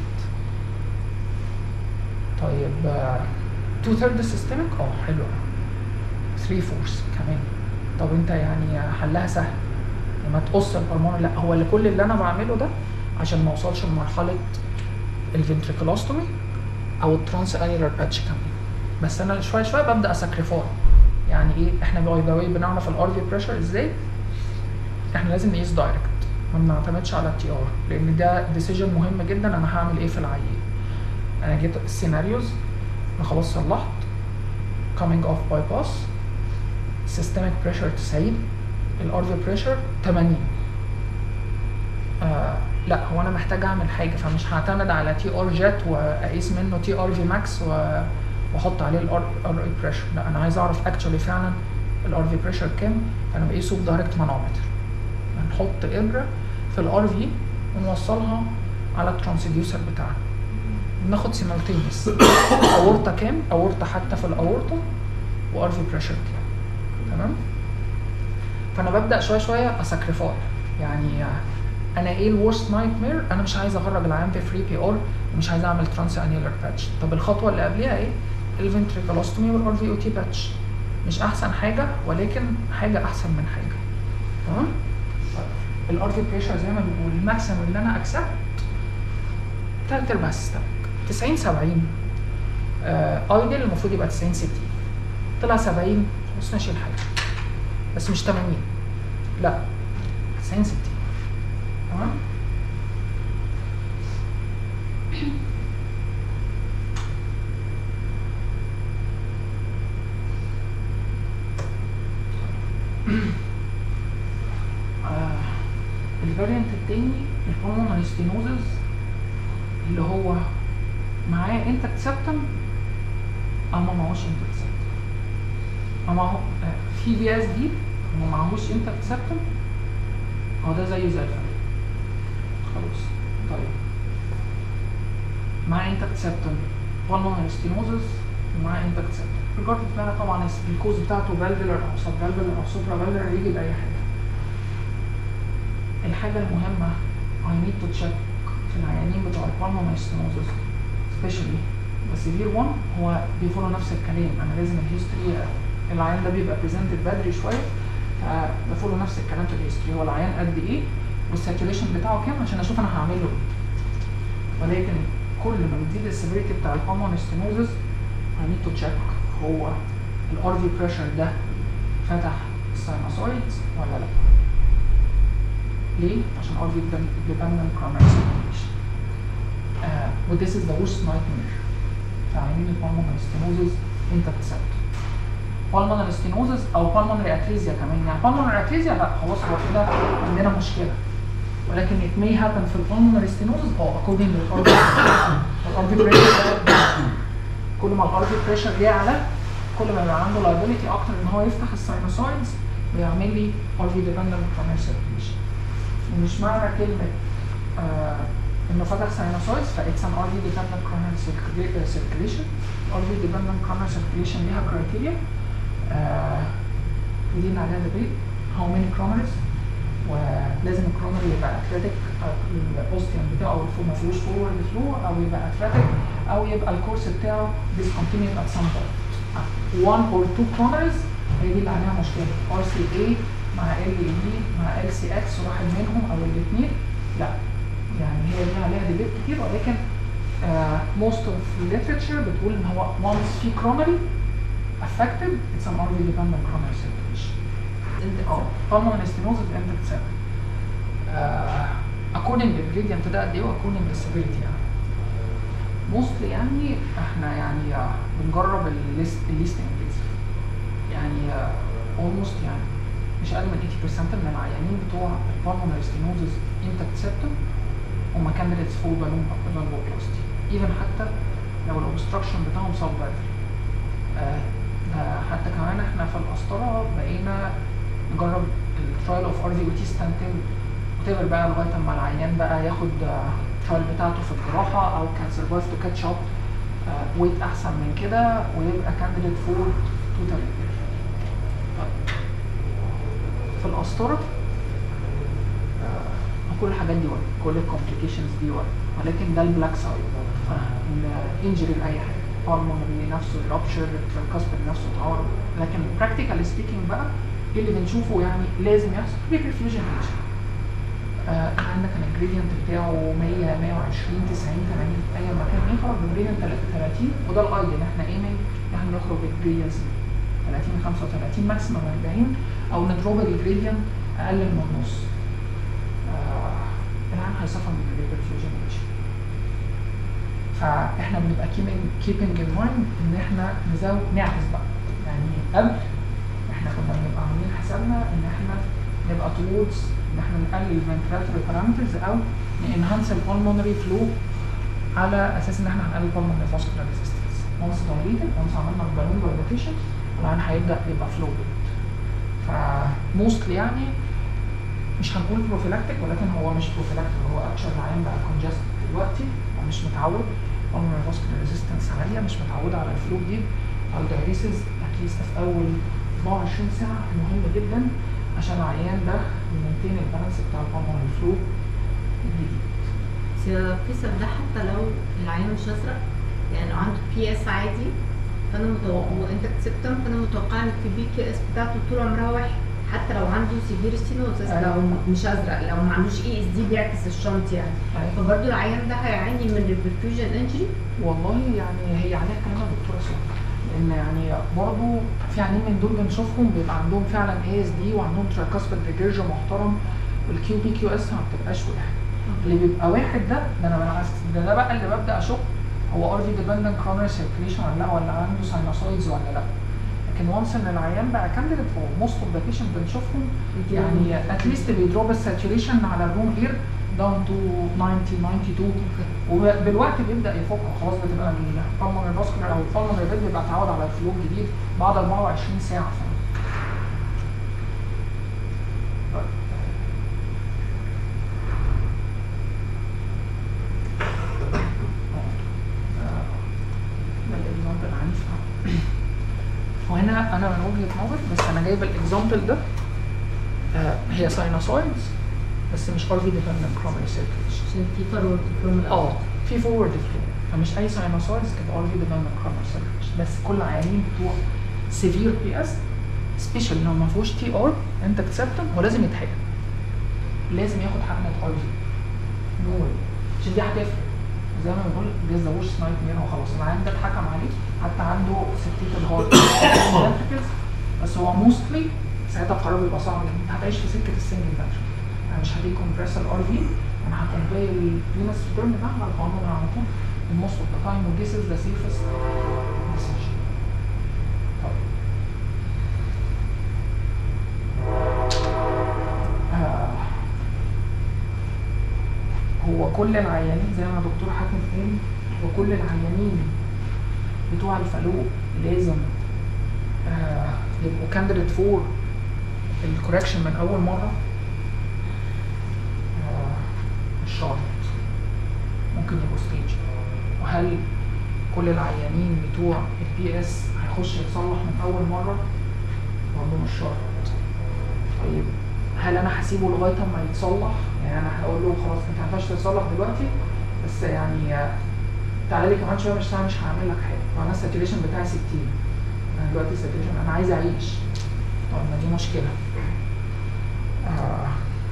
طيب تو ثيرد سيستميك اه حلو، ثري فورس كمان. طب انت يعني حلها سهل ما تقص البلمونر، لا هو اللي كل اللي انا بعمله ده عشان ما اوصلش لمرحله الفنتريكولوستومي او الترانس انيلر باتش كمان. بس انا شويه شويه ببدا اسكريفاي. يعني ايه؟ احنا باي ذا واي بنعرف الار في بريشر ازاي؟ احنا لازم نقيس دايركت، ما بنعتمدش على التي ار، لان ده ديسيجن مهم جدا. انا هعمل ايه في العيان؟ انا جيت السيناريوز انا خلاص صلحت coming off bypass systemic pressure تسعين، الار في بريشر تمانين. آه لا هو انا محتاج اعمل حاجه، فمش هعتمد على تي ار جيت واقيس منه تي ار في ماكس واحط عليه الار اي بريشر. لا انا عايز اعرف اكشولي فعلا الار في بريشر كام، فانا بقيسه بدايركت مانومتر. هنحط ابره في الار في ونوصلها على الترانسديوسر بتاعنا، بناخد سيمالتينيوس اورطه كام، اورطه حتى في الاورطه وار في بريشر كام. تمام؟ فانا ببدا شويه شويه اسكريفاي. يعني انا ايه الورست نايت مير؟ انا مش عايز اخرج العيان في فري بي ار ومش عايز اعمل ترانس انيلر باتش. طب الخطوه اللي قبلها ايه؟ الفنتريكولوستومي والار في او تي باتش. مش احسن حاجه ولكن حاجه احسن من حاجه. تمام؟ الار في بريشر زي ما بنقول الماكسيمم اللي انا اكسبت تلات ارباع سيستمك تسعين سبعين. ايدل آه المفروض يبقى تسعين ستين، طلع سبعين خلاص ماشي الحال، بس مش تمانين، لا تسعين ستين. تمام؟ آه الفاريانت التاني البلمونري ستينوزز اللي هو معاه انتكت سبتم اما معهوش انتكت سبتم. اما هو آه في في اس دي وما معهوش انتكت سبتم، هو ده زيه زي الفرق خلاص. طيب مع انتكت سبتم بالمونري ستينوزز ومع انتكت سبتم ريجارد بقى طبعا الكوز بتاعته فالفولار او سب فالفولار او سوبرا فالفولار يجي باي حاجه. الحاجه المهمه I need to check في العيانين بتوع البالمونري ستينوزز سبيشالي السيفير واحد هو بيفولو نفس الكلام. انا لازم الهيستوري العيان ده بيبقى بريزنتد بدري شويه، فبفولو نفس الكلام في الهيستوري. هو العيان قد ايه والساتوريشن بتاعه كام عشان اشوف انا هعمل له ايه. ولكن كل ما بتزيد السيفيريتي بتاع البالمونري ستينوزز I need to check هو الار في بريشر ده فتح الساينوسويدز ولا لا. ليه؟ عشان ار في ديبندنت primary circulation. آه و this is the worst nightmare في عيانين البالمونري ستينوزز انت بتثبت. بالمونري ستينوزز او بالمونري اتريزيا كمان. يعني بالمونري اتريزيا لا خلاص هو كده عندنا مشكله. ولكن it may happen في الpulmonary stenosis اه according للار في الار في بريشر. كل ما الار في بريشر يعلى كل ما يبقى عنده liability اكتر ان هو يفتح الساينوسايدز ويعمل لي ار في dependent coronary circulation. ومش معنى كلمه آه انه فتح ساينوسايدز فايتس ان ار في dependent coronary circulation. ار في dependent coronary circulation ليها كرايتيريا آه ودينا عليها ديبيت هاو ماني كرونرز، ولازم الكرونري يبقى اتلتيك الاوستيوم بتاعه ما فيهوش فورورد فلو، او يبقى اتلتيك، او يبقى الكورس بتاعه discontinued at some point. one or two كرونرز هي دي اللي عليها مشكله. ار سي اي مع ال اي دي مع ال سي اكس واحد منهم او الاثنين لا، يعني هي دي عليها ديبيت كتير، ولكن uh, most of the literature بتقول ان هو once في coronary affected it's an ار في dependent coronary circulation. اه pulmonary stenosis index seven. uh, according للgradient ده قد ايه according للseverity يعني. mostly يعني احنا يعني uh, بنجرب الليست الليست invasive يعني uh, almost يعني مش اقل من eighty percent من العيانين بتوع pulmonary stenosis intact septum هم candidates for balloon valvoplasty even حتى لو الاوبستراكشن بتاعهم subvalvular. آه حتى كمان احنا في القسطره بقينا نجرب الترايل اوف ار في او تي ستانتنج وتقدر بقى لغايه اما العيان بقى ياخد الترايل بتاعته في الجراحه او كان سرفايف تو كاتش اب ويت احسن من كده ويبقى كانديديت فور توتال ريبير. في القسطره كل الحاجات دي ورق، كل الكومبليكيشنز دي ورق، ولكن ده البلاك سايد انجري لاي حاجه، pulmonary نفسه رابشر، الكاسبر نفسه اتعور، لكن براكتيكالي سبيكينج بقى ايه اللي بنشوفه يعني لازم يحصل ريبرفيوجن انجري. آه عندك الانجريدينت بتاعه مية مية وعشرين تسعين ثمانين اي مكان يخرج بجريدينت ثلاثين وده الايديال احنا ايمنج ان احنا نخرج بالجريدينتس ثلاثين خمسة وثلاثين ماكسيمم أربعين او نضرب الجريدينت اقل من النص. آه العيان هيسفر من الريبرفيوجن انجري. فاحنا بنبقى keeping in mind ان احنا نزود نعكس بقى يعني قبل احنا كنا بنبقى عاملين حسابنا ان احنا نبقى towards ان احنا نقلل ventilatory parameters او نenhance الpulmonary flow على اساس ان احنا هنقلل pulmonary vascular resistance. once dilated once عملنا balloon dilatation العيان هيبدا يبقى flow rate. ف mostly يعني مش هنقول prophylactic ولكن هو مش prophylactic، هو actually العيان بقى congested دلوقتي ومش متعود pulmonary vascular resistance عاليه، مش متعوده على الفلو جديد. الدايريسيس اتليست في اول أربعة وعشرين ساعه مهم جدا عشان العيان ده يمنتين البالانس بتاع البلمونري فلو الجديد. فيصل ده حتى لو العيان مش ازرق يعني لو عنده بي اس عادي فانا متوقع وانت كسبتم فانا متوقع ان البي كي اس بتاعته طول عمرها واحد حتى لو عنده سيفير ستينوزس لو مش ازرق لو ما عندوش اي اس دي بيعكس الشنط يعني. فبرضه العيان ده هيعاني من البرفيوجن انجري. والله يعني هي عليها كلام يا دكتوره سهى لان يعني برضه في عيانين من دول بنشوفهم بيبقى عندهم فعلا اي اس دي وعندهم تراكاسبيد ريجيرج محترم والكيو بي كيو اس ما بتبقاش واحد. اللي بيبقى واحد ده ده انا بالعكس ده, ده بقى اللي ببدا اشك هو ار في ديبندنت كرونري سيركيليشن ولا لا ولا عنده ساينوسايدز ولا لا. لكن وانس ان العيان بقى كانديديت هو موست اوف ذا بيشنت بنشوفهم يعني اتليست بيدروب الساتوريشن على الروم اير داون تو تسعين تسعين وتسعين وبالوقت بيبدا يفك خلاص بتبقى البلمونري فاسكولار او البلمونري ريد بيبقى اتعود على الفلو الجديد بعد أربعة وعشرين ساعه. وهنا انا من وجهه نظري بس انا جايب الاكزامبل ده آه هي ساينوسايدز بس مش ار في ديبندنت كرونري سيركيليشن عشان في فورورد فلو اه في فورورد فلو فمش اي ساينوسايدز تبقى ار في ديبندنت كرونري سيركيليشن. بس كل عيانين بتوع سيفير بي اس سبيشال لو ما فيهوش تي ار انت كسبتم هو لازم يتحقن لازم ياخد حقنه ار في نو عشان دي هتفرق زي ما بنقول جاز وش سنايب مير هو خلاص العيان ده اتحكم عليه حتى عنده سبتيت الهارت بس هو موستلي ساعتها القرار بيبقى صعب انت هتعيش في سكه السنجل فاكشن يعني مش هديك كومبريسر ار في انا هكونفي الفينس ريتيرن بتاعها على القانون على طول الموست اوف ذا تايم وذيس از ذا سيفست ديسيجن. وكل العيانين زي ما دكتور حاتم قال، وكل العيانين بتوع الفالو لازم آه يبقوا كانديديت فور الكوركشن من اول مره؟ آه مش شرط، ممكن يبقوا ستيج. وهل كل العيانين بتوع البي اس هيخش يتصلح من اول مره؟ برضه مش شرط. طيب هل انا هسيبه لغايه اما يتصلح؟ يعني انا هقول له خلاص انت ما ينفعش تتصلح دلوقتي، بس يعني تعالى لي كمان شويه مش ساعه مش هعمل لك حاجه، وانا الساتوريشن بتاعي ستين، انا دلوقتي الساتوريشن انا عايز اعيش. طب ما دي مشكله. آه.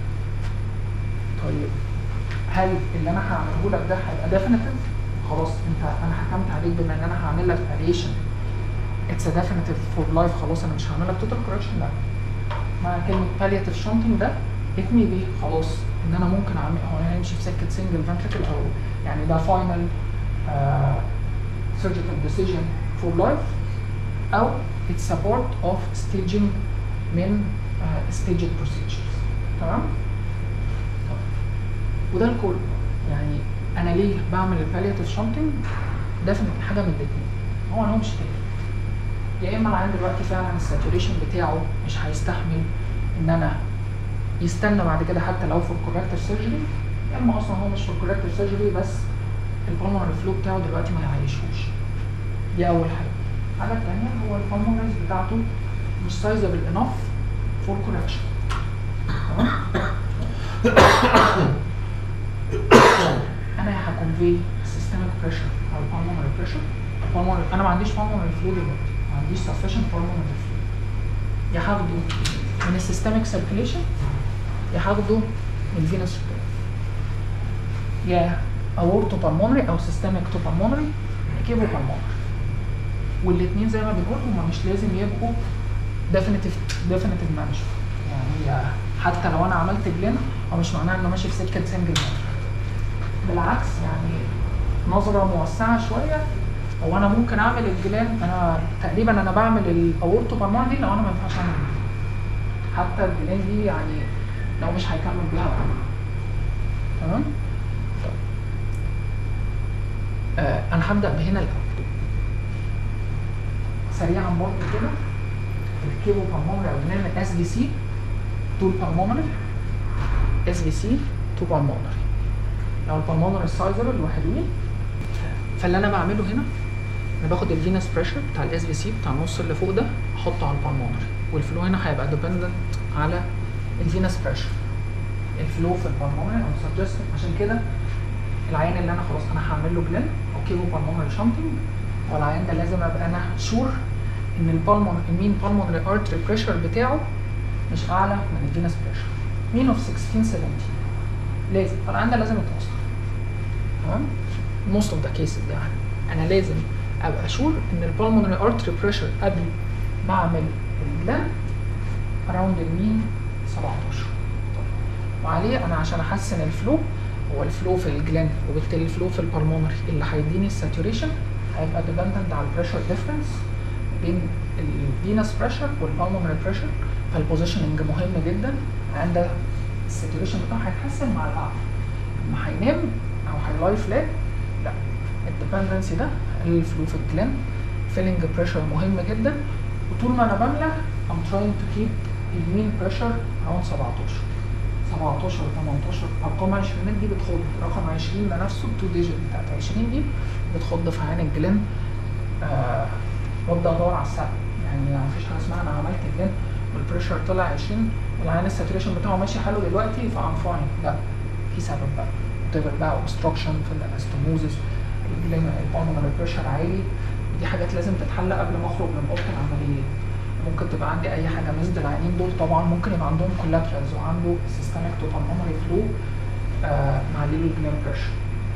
طيب هل اللي انا هعمله لك ده هيبقى ديفينيتيف؟ خلاص انت انا حكمت عليك بما ان انا هعمل لك اريشن اتس ديفينيتيف فور لايف، خلاص انا مش هعمل لك توتال كوركشن. لا، مع كلمه بالياتيف شونتنج ده اتمي بيه خلاص ان انا ممكن اعمل هو انا همشي في سكه سنجل فنتريكل، او يعني ده فاينل سيرجيكال ديسيجن فور لايف، او اتس سبورت اوف ستيجنج من ستيجد بروسيجرز. تمام؟ وده الكل. يعني انا ليه بعمل البالياتيف شونتنج؟ ديفينتلي حاجه من الاثنين، هو انا مش كده، يا اما العيان دلوقتي فعلا الساتوريشن بتاعه مش هيستحمل ان انا يستنى بعد كده حتى لو في الكوركتيف سيرجري، يا اما اصلا هو مش في الكوركتيف سيرجري بس البلمونري فلو بتاعه دلوقتي ما يعيشوش. دي اول حاجه. الحاجه الثانيه هو البلمونريز بتاعته مش سايزبل انف فور كوركشن. تمام؟ انا هكونفي سيستميك بريشر او البلمونري بريشر. البلمونري انا ما عنديش بلمونري فلو دلوقتي، ما عنديش سفشنت بلمونري فلو، يا هاخده من السيستميك سيركيليشن يا هاخده من فينوس سيركيليشن، يا اورتو بالمونري او سيستميك تو بالمونري كيبو بالمونري. والاثنين زي ما بنقول هم مش لازم يبقوا ديفينيتيف ديفينيتيف مانجمنت. يعني حتى لو انا عملت جلين هو مش معناه انه ماشي في سكه سنجل، بالعكس يعني نظره موسعه شويه. هو انا ممكن اعمل الجلان، انا تقريبا انا بعمل الاورتو بالمونري دي لو انا ما ينفعش اعمل حتى الجلان دي، يعني لو مش هيكمل بيها بقى. تمام؟ آه انا هبدا بهنا الاول سريعا برضه كده. الكيبو بالمونري او بنعمل اس بي سي تو بالمونري، اس بي سي تو بالمونري. لو البالمونري سايزبل وحلوين، فاللي انا بعمله هنا انا باخد الفينس بريشر بتاع الاس بي سي بتاع النص اللي فوق ده احطه على البالمونري، والفلو هنا هيبقى ديبندنت على الفينس بريشر. الفلو في البالمونري او سجستد، عشان كده العيان اللي انا خلاص انا هعمل له جلين او كيبو بالمونري شانتنج، والعيان ده لازم ابقى انا شور ان البالمون المين بالمونري ارتري بريشر بتاعه مش اعلى من الفينس بريشر، مين اوف ستاشر سبعتاشر لازم، فالعيان ده لازم يتوصل. تمام؟ موست اوف ذا كيسز يعني انا لازم ابقى شور ان البالمونري ارتري بريشر قبل ما اعمل الجلان اراوند المين سبعتاشر. وعليه انا عشان احسن الفلو، هو الفلو في الجلان وبالتالي الفلو في البالمونري اللي هيديني الساتوريشن هيبقى ديبندنت على البريشر ديفرنس بين الفينس بريشر والبالمونري بريشر. فالبوزيشننج مهم جدا، عند الساتوريشن بتاعه هيتحسن مع القعده. لما هينام او هيلاي فلات لا، الديبندنسي ده الفلو في الجلان. فيلنج بريشر مهم جدا، وطول ما انا بملى I'm trying to keep المين بريشر around سبعتاشر سبعتاشر تمنتاشر. ارقام عشرينات دي بتخض، رقم عشرين ده نفسه التو ديجيت بتاعت عشرين دي بتخض في عين الجلان. آه وابدا ادور على السبب، يعني مفيش حاجه اسمها انا عملت الجلان والبريشر طلع عشرين والعين الساتوريشن بتاعه ماشي حلو دلوقتي فام فاين. لا، في سبب بقى، تبقى بقى اوبستراكشن في الانستموزس، البالمونري بريشر عالي. دي حاجات لازم تتحل قبل ما اخرج من اوضه العمليات. ممكن تبقى عندي اي حاجه مزد العيانين دول طبعا ممكن يبقى عندهم كولاترالز وعنده سيستميك تو بالمونري فلو آه مع ليلو جلان بريشر.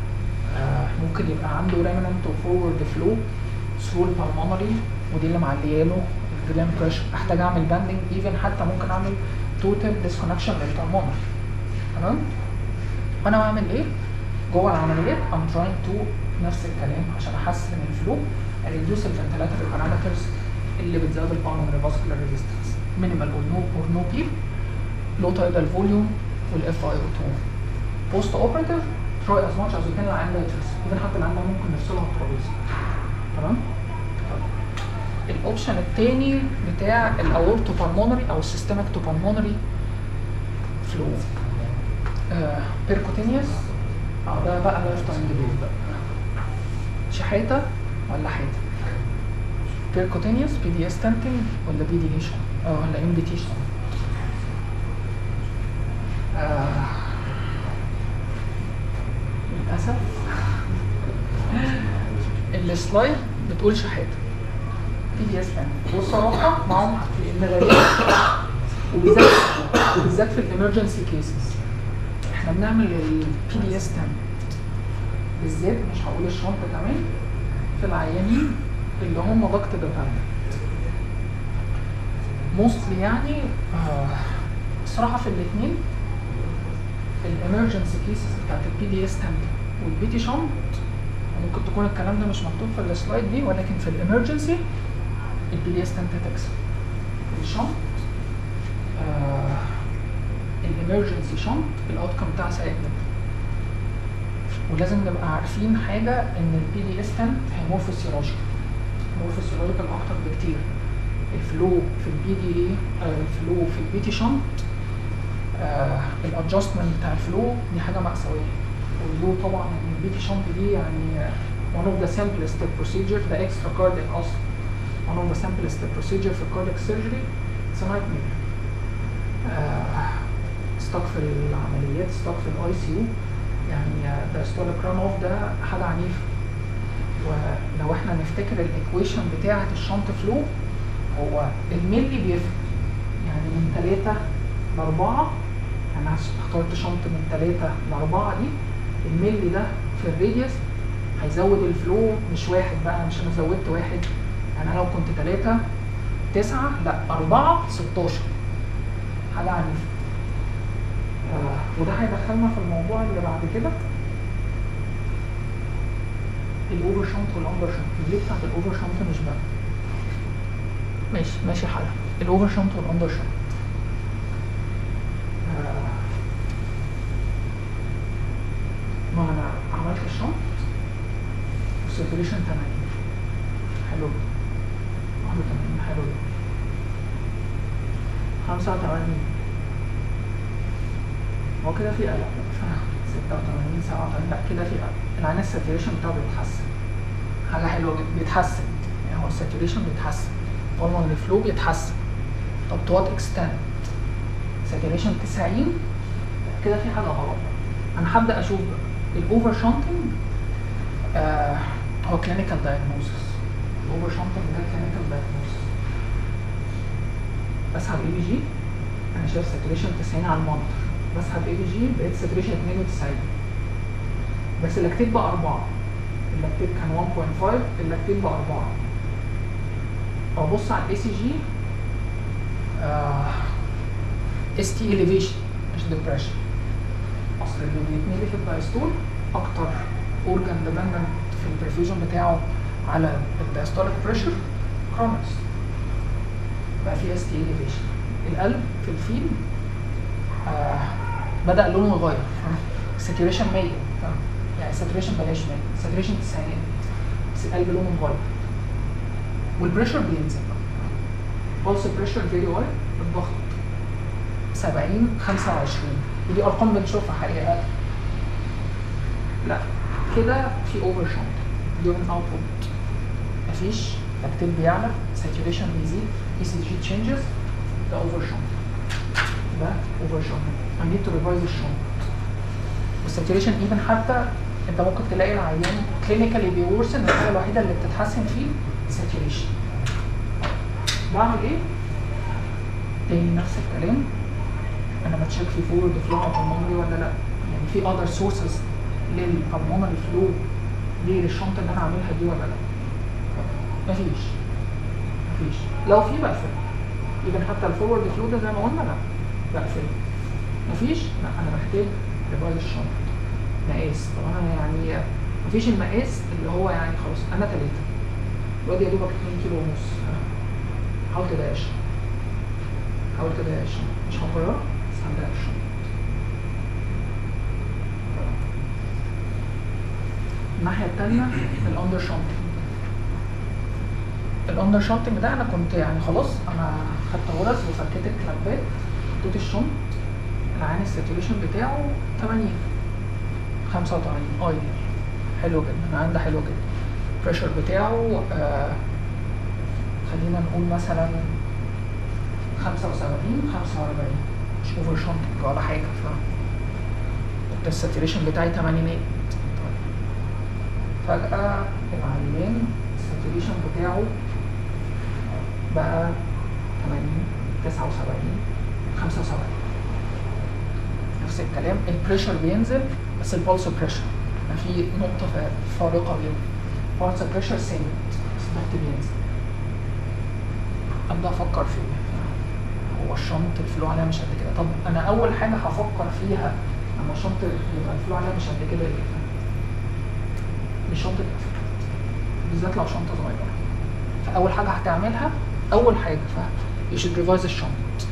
آه ممكن يبقى عنده ريمننت وفورورد فلو ثرو البالمونري ودي اللي معلياله الجلان بريشر. احتاج اعمل باندنج ايفن، حتى ممكن اعمل توتال ديسكونكشن للبالمونري. تمام؟ وانا بعمل ايه؟ جوه العمليات I'm trying to نفس الكلام عشان احسن الفلو، ريديوس الفنتيلاتوري بارامترز اللي بتزود البالمونري فاسكولار ريزيستنس، مينيمال اور نو اور نو بيب، لو تايدال فوليوم، والاف اي او اتنين. بوست اوبراتيف try as much as we can العيان لا يترس، اذا حتى العيان ده ممكن نفصله على الترابيزه. تمام؟ الاوبشن الثاني بتاع الاورتو بالمونري او السيستمك تو بالمونري فلو بيركوتينيوس، اه ده بقى لايف تايم ديبيت بقى، شحاته ولا حاته؟ بيركوتينيوس بي دي اس ستنتنج ولا بي دي ايشن اه ولا ام دي تي شن؟ آه للاسف السلايد بتقول شحاته بي دي اس ستنتنج، والصراحه معاهم لان غالبا وبالذات وبالذات في الامرجنسي كيسز احنا بنعمل البي دي اس ستنتنج بالذات، مش هقول الشنطه كمان، في العيانين اللي هم ضغط ديبندنت موستلي يعني. آه الصراحه في الاثنين الامرجنسي كيسز بتاعت البي دي اس ستنتنج والبي تي شنط، ممكن تكون الكلام ده مش مكتوب في السلايد دي، ولكن في الامرجنسي البي دي اس ستنت هتكسب الشنط. آه الامرجنسي شنط الاوتكم بتاعها سيء جدا، ولازم نبقى عارفين حاجه ان البي دي اس ستنت هي مور فيسيولوجيكال مور فيسيولوجيكال اكتر بكتير. الفلو في البي دي اي آه الفلو في البي تي شنط آه الادجستمنت بتاع الفلو دي حاجه مأساويه، واللو طبعا يعني البي تي شنط دي يعني one of the simplest procedure ده extra cardiac اصلا one of the simplest procedure في cardiac surgery it's a nightmare. آه ستاك في العمليات ستاك في الاي سي يو يعني ده ستوليك ران اوف ده حاجه عنيفه. ولو احنا نفتكر الايكويشن بتاعه الشنط فلو هو الملي بيفرق يعني من ثلاثة لأربعة، انا اخترت شنط من ثلاثة لأربعة دي الملي ده في الراديوس هيزود الفلو مش واحد بقى، مش انا زودت واحد يعني انا لو كنت ثلاثة تسعة لا أربعة ستاشر حاجة عنيفة. آه وده هيدخلنا في الموضوع اللي بعد كده الاوفر شنط والاندر شنط. اللي بتاعت الاوفر شنط مش بقى ماشي ماشي حالها الاوفر شنط والاندر شنط. آه ما انا عملت الشنط والسيركيليشن ثمانين حلو واحد وثمانين حلو خمسة وثمانين هو كده في قلق ستة وثمانين سبعة وثمانين لا كده في قلق. العين الساتوريشن بتاعه بيتحسن حاجه حلوه جدا بيتحسن يعني هو الساتوريشن بيتحسن هرمون الفلو بيتحسن. طب تو وات اكستنت؟ ساتوريشن تسعين كده في حاجه غلط. انا هبدا اشوف الاوفر شانتنج آه هو كلينيكال دايجنوستس. الاوفر شانتنج ده كلينيكال دايجنوستس. بسحب اي بي جي انا شايف ساتوريشن تسعين على المونيتور، بسحب اي بي جي بقيت ساتوريشن اثنين وتسعين بس اللاكتيت بقى أربعة. اللاكتيت كان واحد فاصلة خمسة اللاكتيت بقى أربعة. ابص على الاي سي جي اس تي اليفيشن مش ديبريشن. اصل اللي بيتملي في الدايستول اكتر اورجان ديبندنت في البرفيوجن بتاعه على الدايستوليك بريشر كرونكس بقى في اس تي اليفيشن. القلب في الفيل آه بدا لونه يغير ساتوريشن مية يعني ساتوريشن بلاش مية ساتوريشن تسعين بس القلب لونه مغير والبريشر بينزل. بولس بريشر فيري واي الضغط سبعين خمسة وعشرين ودي ارقام بنشوفها حقيقه. لا كده في اوفر شنط دورين اوتبوت مفيش لاكتيت بيعلى ساتوريشن بيزيد اي سي جي تشينجز ده اوفر شنط ده اوفر شنط. I need to revise الشنط والساتوريشن ايفن حتى انت ممكن تلاقي العيان كلينيكالي بيورسن الحاجه الوحيده اللي بتتحسن فيه ساتوريشن. بعمل ايه؟ تاني نفس الكلام انا بتشيك في فورورد فلو بالمونري ولا لا يعني في اذر سورسز للبلمونري فلو ليه للشنطه اللي انا عاملها دي ولا لا؟ مفيش مفيش. لو في بقفل ايفن حتى الفورورد فلو ده زي ما قلنا لا بقفل. مفيش لا انا محتاج ريفايز الشنطه مقاس. طب انا يعني مفيش المقاس اللي هو يعني خلاص انا تلاته الواد يا دوبك اتنين كيلو ونص حاول تضايقش حاول تضايقش مش هقرر بس هنضايقش. الناحيه الثانيه الاندر شانتنج. الاندر شانتنج ده انا كنت يعني خلاص انا خدت غرز وفكيت الكلابات، حطيت الشنط، العين الساتوريشن بتاعه ثمانين خمسة وثمانين ايديال، حلو جدا، العين ده حلو جدا. البريشر بتاعه آه خلينا نقول مثلا خمسة وسبعين خمسة وأربعين، مش اوفر شانتنج ولا حاجه. ف الساتوريشن بتاعي ثمانينات. فجأة العيان الساتوريشن بتاعه بقى ثمانين تسعة وسبعين خمسة وسبعين، نفس الكلام. البريشر بينزل بس البولس بريشر ما في نقطة فارقة بينهم، البولس بريشر ثابت بس الضغط بينزل. أبدأ أفكر فيه، هو الشنط الفلو عليها مش قد كده. طب أنا أول حاجة هفكر فيها لما الشنط يبقى الفلو عليها مش قد كده إيه؟ مش شنطة بالذات لو شنطة صغيرة. فأول حاجة هتعملها أول حاجة ف you should revise الشنط.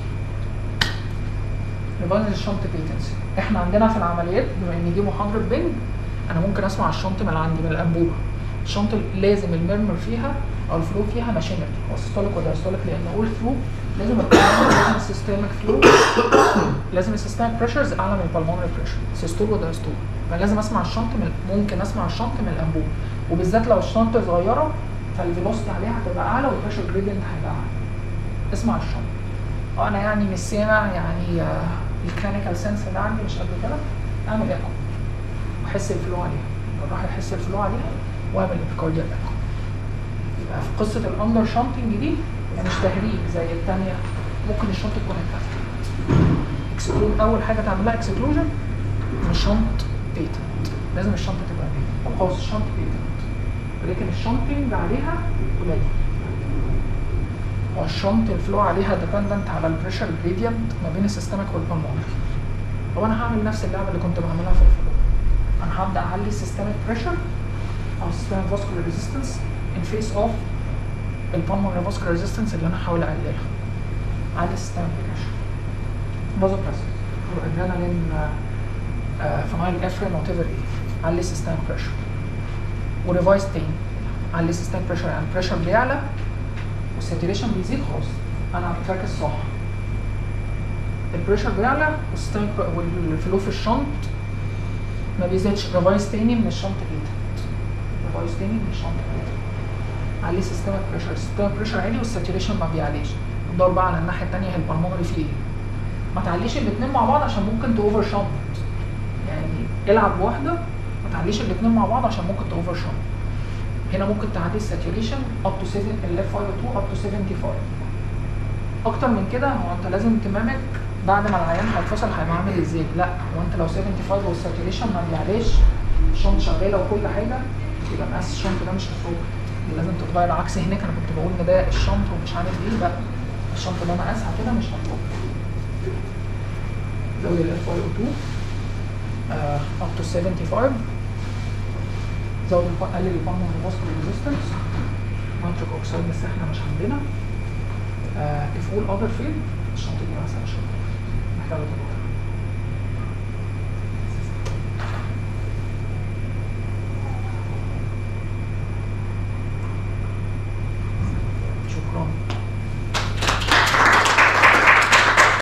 revise الشنط بيتنسي. إحنا عندنا في العمليات بما إن دي محاضرة بنج أنا ممكن أسمع الشنط من عندي من الأنبوبة. الشنط لازم المرمر فيها أو الفلو فيها ماشينري أو سيستوليك ودايستوليك، لأن أول فلو لازم لازم السيستمك فلو لازم السيستمك بريشرز أعلى من البلمونري بريشر، سيستول ودايستول. فلازم اسمع الشنط من ممكن اسمع الشنط من الانبوبه، وبالذات لو الشنط صغيره فالفيلوسيتي عليها هتبقى اعلى والبريشر جريدينت هيبقى اعلى. اسمع الشنط. اه انا يعني مش سامع، يعني آه الكلينيكال سنس اللي عندي مش قد كده، اعمل ايكو واحس الفلو عليها، الجراح يحس الفلو عليها واعمل ابيكارديال ايكو. يبقى في قصه الاندر شانتنج دي يعني مش تهريج زي الثانيه، ممكن الشنط تكون اتقفلت. اكسكلود اول حاجه تعملها اكسكلوجن من الشنط بيتنت، لازم الشنطه تبقى بيتنت، خلاص الشنطه بيتنت، ولكن الشنطنج عليها قليل. والشنط الفلو عليها ديبندنت على البريشر جريدينت ما بين السيستمك والبلمونري. هو انا هعمل نفس اللعبه اللي كنت بعملها في الفلو، انا هبدا اعلي السيستمك بريشر او السيستمك فاسكولار ريزيستنس ان فيس اوف البلمونري فاسكولار ريزيستنس اللي انا هحاول اقللها. اعلي السيستمك بريشر، فازو بريسر وادرينالين فينايل افرين وات ايفر ايه، علي السيستمك بريشر. وريفايز تاني علي السيستمك بريشر، يعني البريشر بيعلى والساتوريشن بيزيد، خلاص انا بتركز صح. البريشر بيعلى والسيستمك والفلو في الشنط ما بيزيدش، ريفايز تاني من الشنط بيتنت، ريفايز تاني من الشنط بيتنت. علي السيستمك بريشر، السيستمك بريشر عالي والساتوريشن ما بيعليش. ندور بقى على الناحيه الثانيه هي البلمونري فيه ايه. ما تعليش الاثنين مع بعض عشان ممكن تاوفر شنط، يعني العب بواحده ما تعليش الاثنين مع بعض عشان ممكن تاوفر شنط. هنا ممكن تعلي الساتوريشن اب تو سبعة ال اف خمسة واتنين اب تو خمسة وسبعين. اكتر من كده هو انت لازم اهتمامك بعد ما العيان هيتفصل هيبقى عامل ازاي. لا هو انت لو خمسة وسبعين والساتوريشن ما بيعلاش، الشنط شغاله وكل حاجه، يبقى مقاس الشنط ده مش هيفوق، لازم تتغير. عكس هناك انا كنت بقول ان ده الشنط ومش عارف ايه، لا الشنط ده مقاسها كده مش هتفوق. زود ال اف واي او اتنين اب تو خمسة وسبعين، زود قلل البلمونري فاسكولار ريزيستنس، نيتريك اوكسيد بس احنا مش عندنا. اف اول اذر فيل الشنطه دي مثلا شويه محتاجه تتغير.